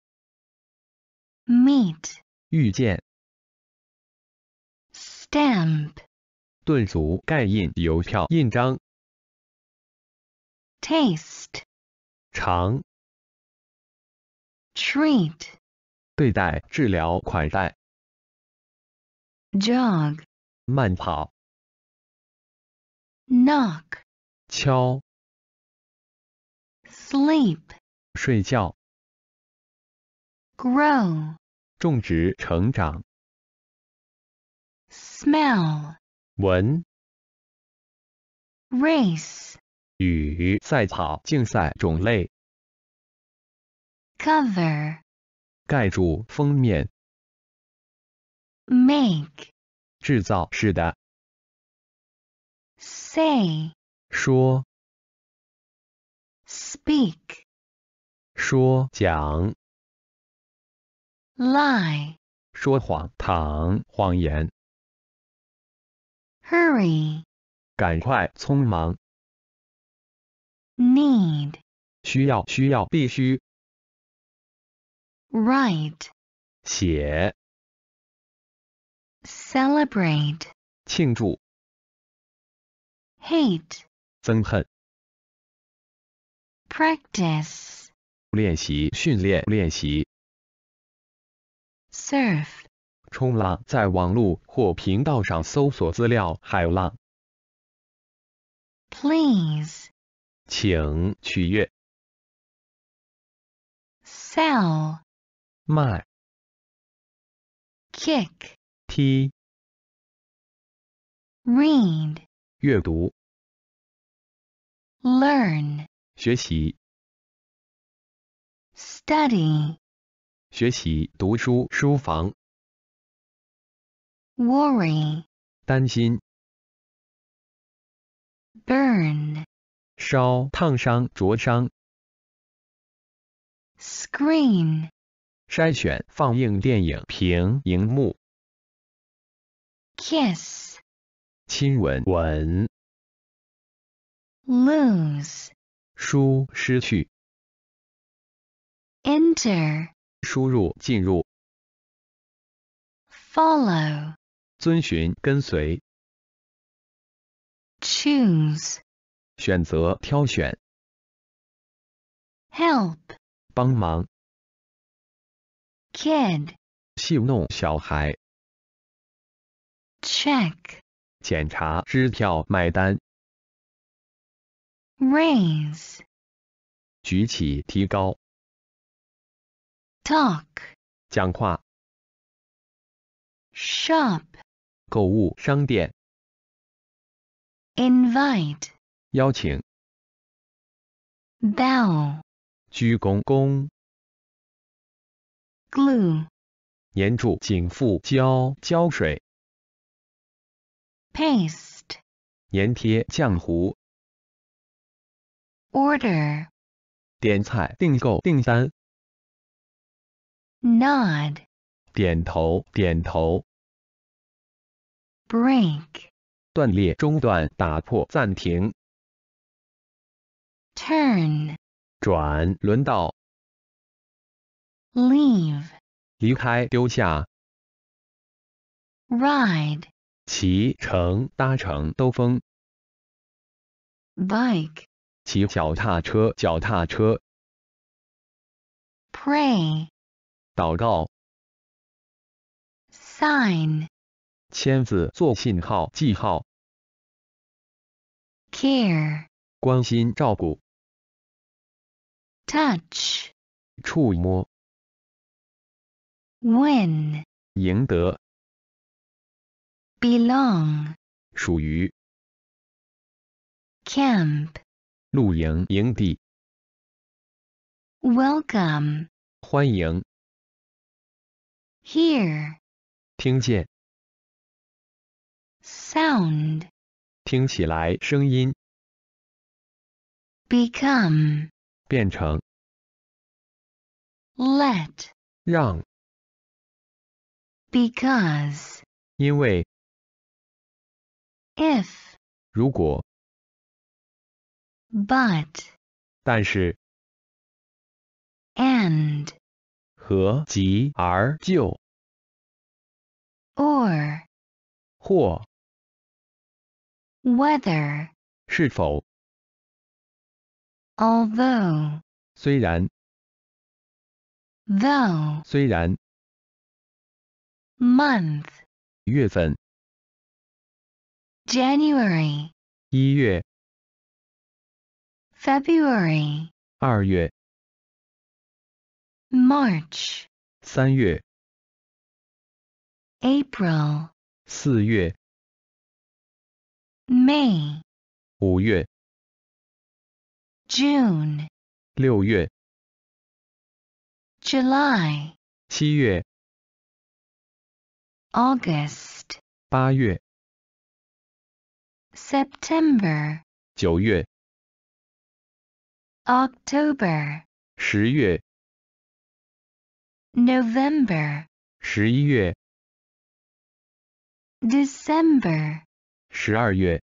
meet, 遇见， stamp, 顿足盖印邮票印章， taste, 尝， treat, 对待治疗款待， jog, 慢跑， knock, 敲， sleep, 睡觉， grow, 种植成长， smell, 闻， race, 与赛跑竞赛种类， cover, 盖住封面， make, 制造是的， say, 说， speak, 说讲， lie, 说谎躺谎言， hurry, 赶快匆忙， need, 需要必须， write, 写， celebrate, 庆祝， hate, 憎恨， practice, 练习训练练习， surf, 冲浪在网络或频道上搜索资料海浪， please, 请取悦， sell, 卖， kick, 踢， read, 阅读， learn, 学习， study, 学习读书书房， worry, 担心， burn, 烧烫伤灼伤， screen, 筛选放映电影屏荧幕， kiss, 亲吻吻， lose, 输失去， enter, 输入进入， follow, 遵循跟随， choose, 选择挑选， help, 帮忙， kid, 戏弄小孩， check, 检查支票买单， raise, 举起提高， talk, 讲话， shop, 购物商店， invite, 邀请， bow, 鞠躬躬， glue, 粘住紧缚胶水， paste, 粘贴浆糊， order, 点菜订购订单， nod, 点头 break, 断裂中断打破暂停， turn, 转轮到， leave, 离开丢下， ride, 骑乘搭乘兜风， bike, 骑脚踏车 pray, 祷告， sign, 签字做信号记号， care, 关心照顾， touch, 触摸， win, 赢得， belong, 属于， camp, 露营营地， welcome, 欢迎， hear, 听见， sound, 听起来声音， become, 变成， let, 让， because, 因为， if, 如果， but, 但是， and, 和及而就， or, 或 whether, 是否， although, 虽然， though, 虽然， month, 月份， January, 1月、 February, 2月、 March, 3月、 April, 4月、 May, 5月、 June, 6月、 July, 7月、 August, 8月、 September, 9月、 October, 10月、 November, 11月、 December, 12月、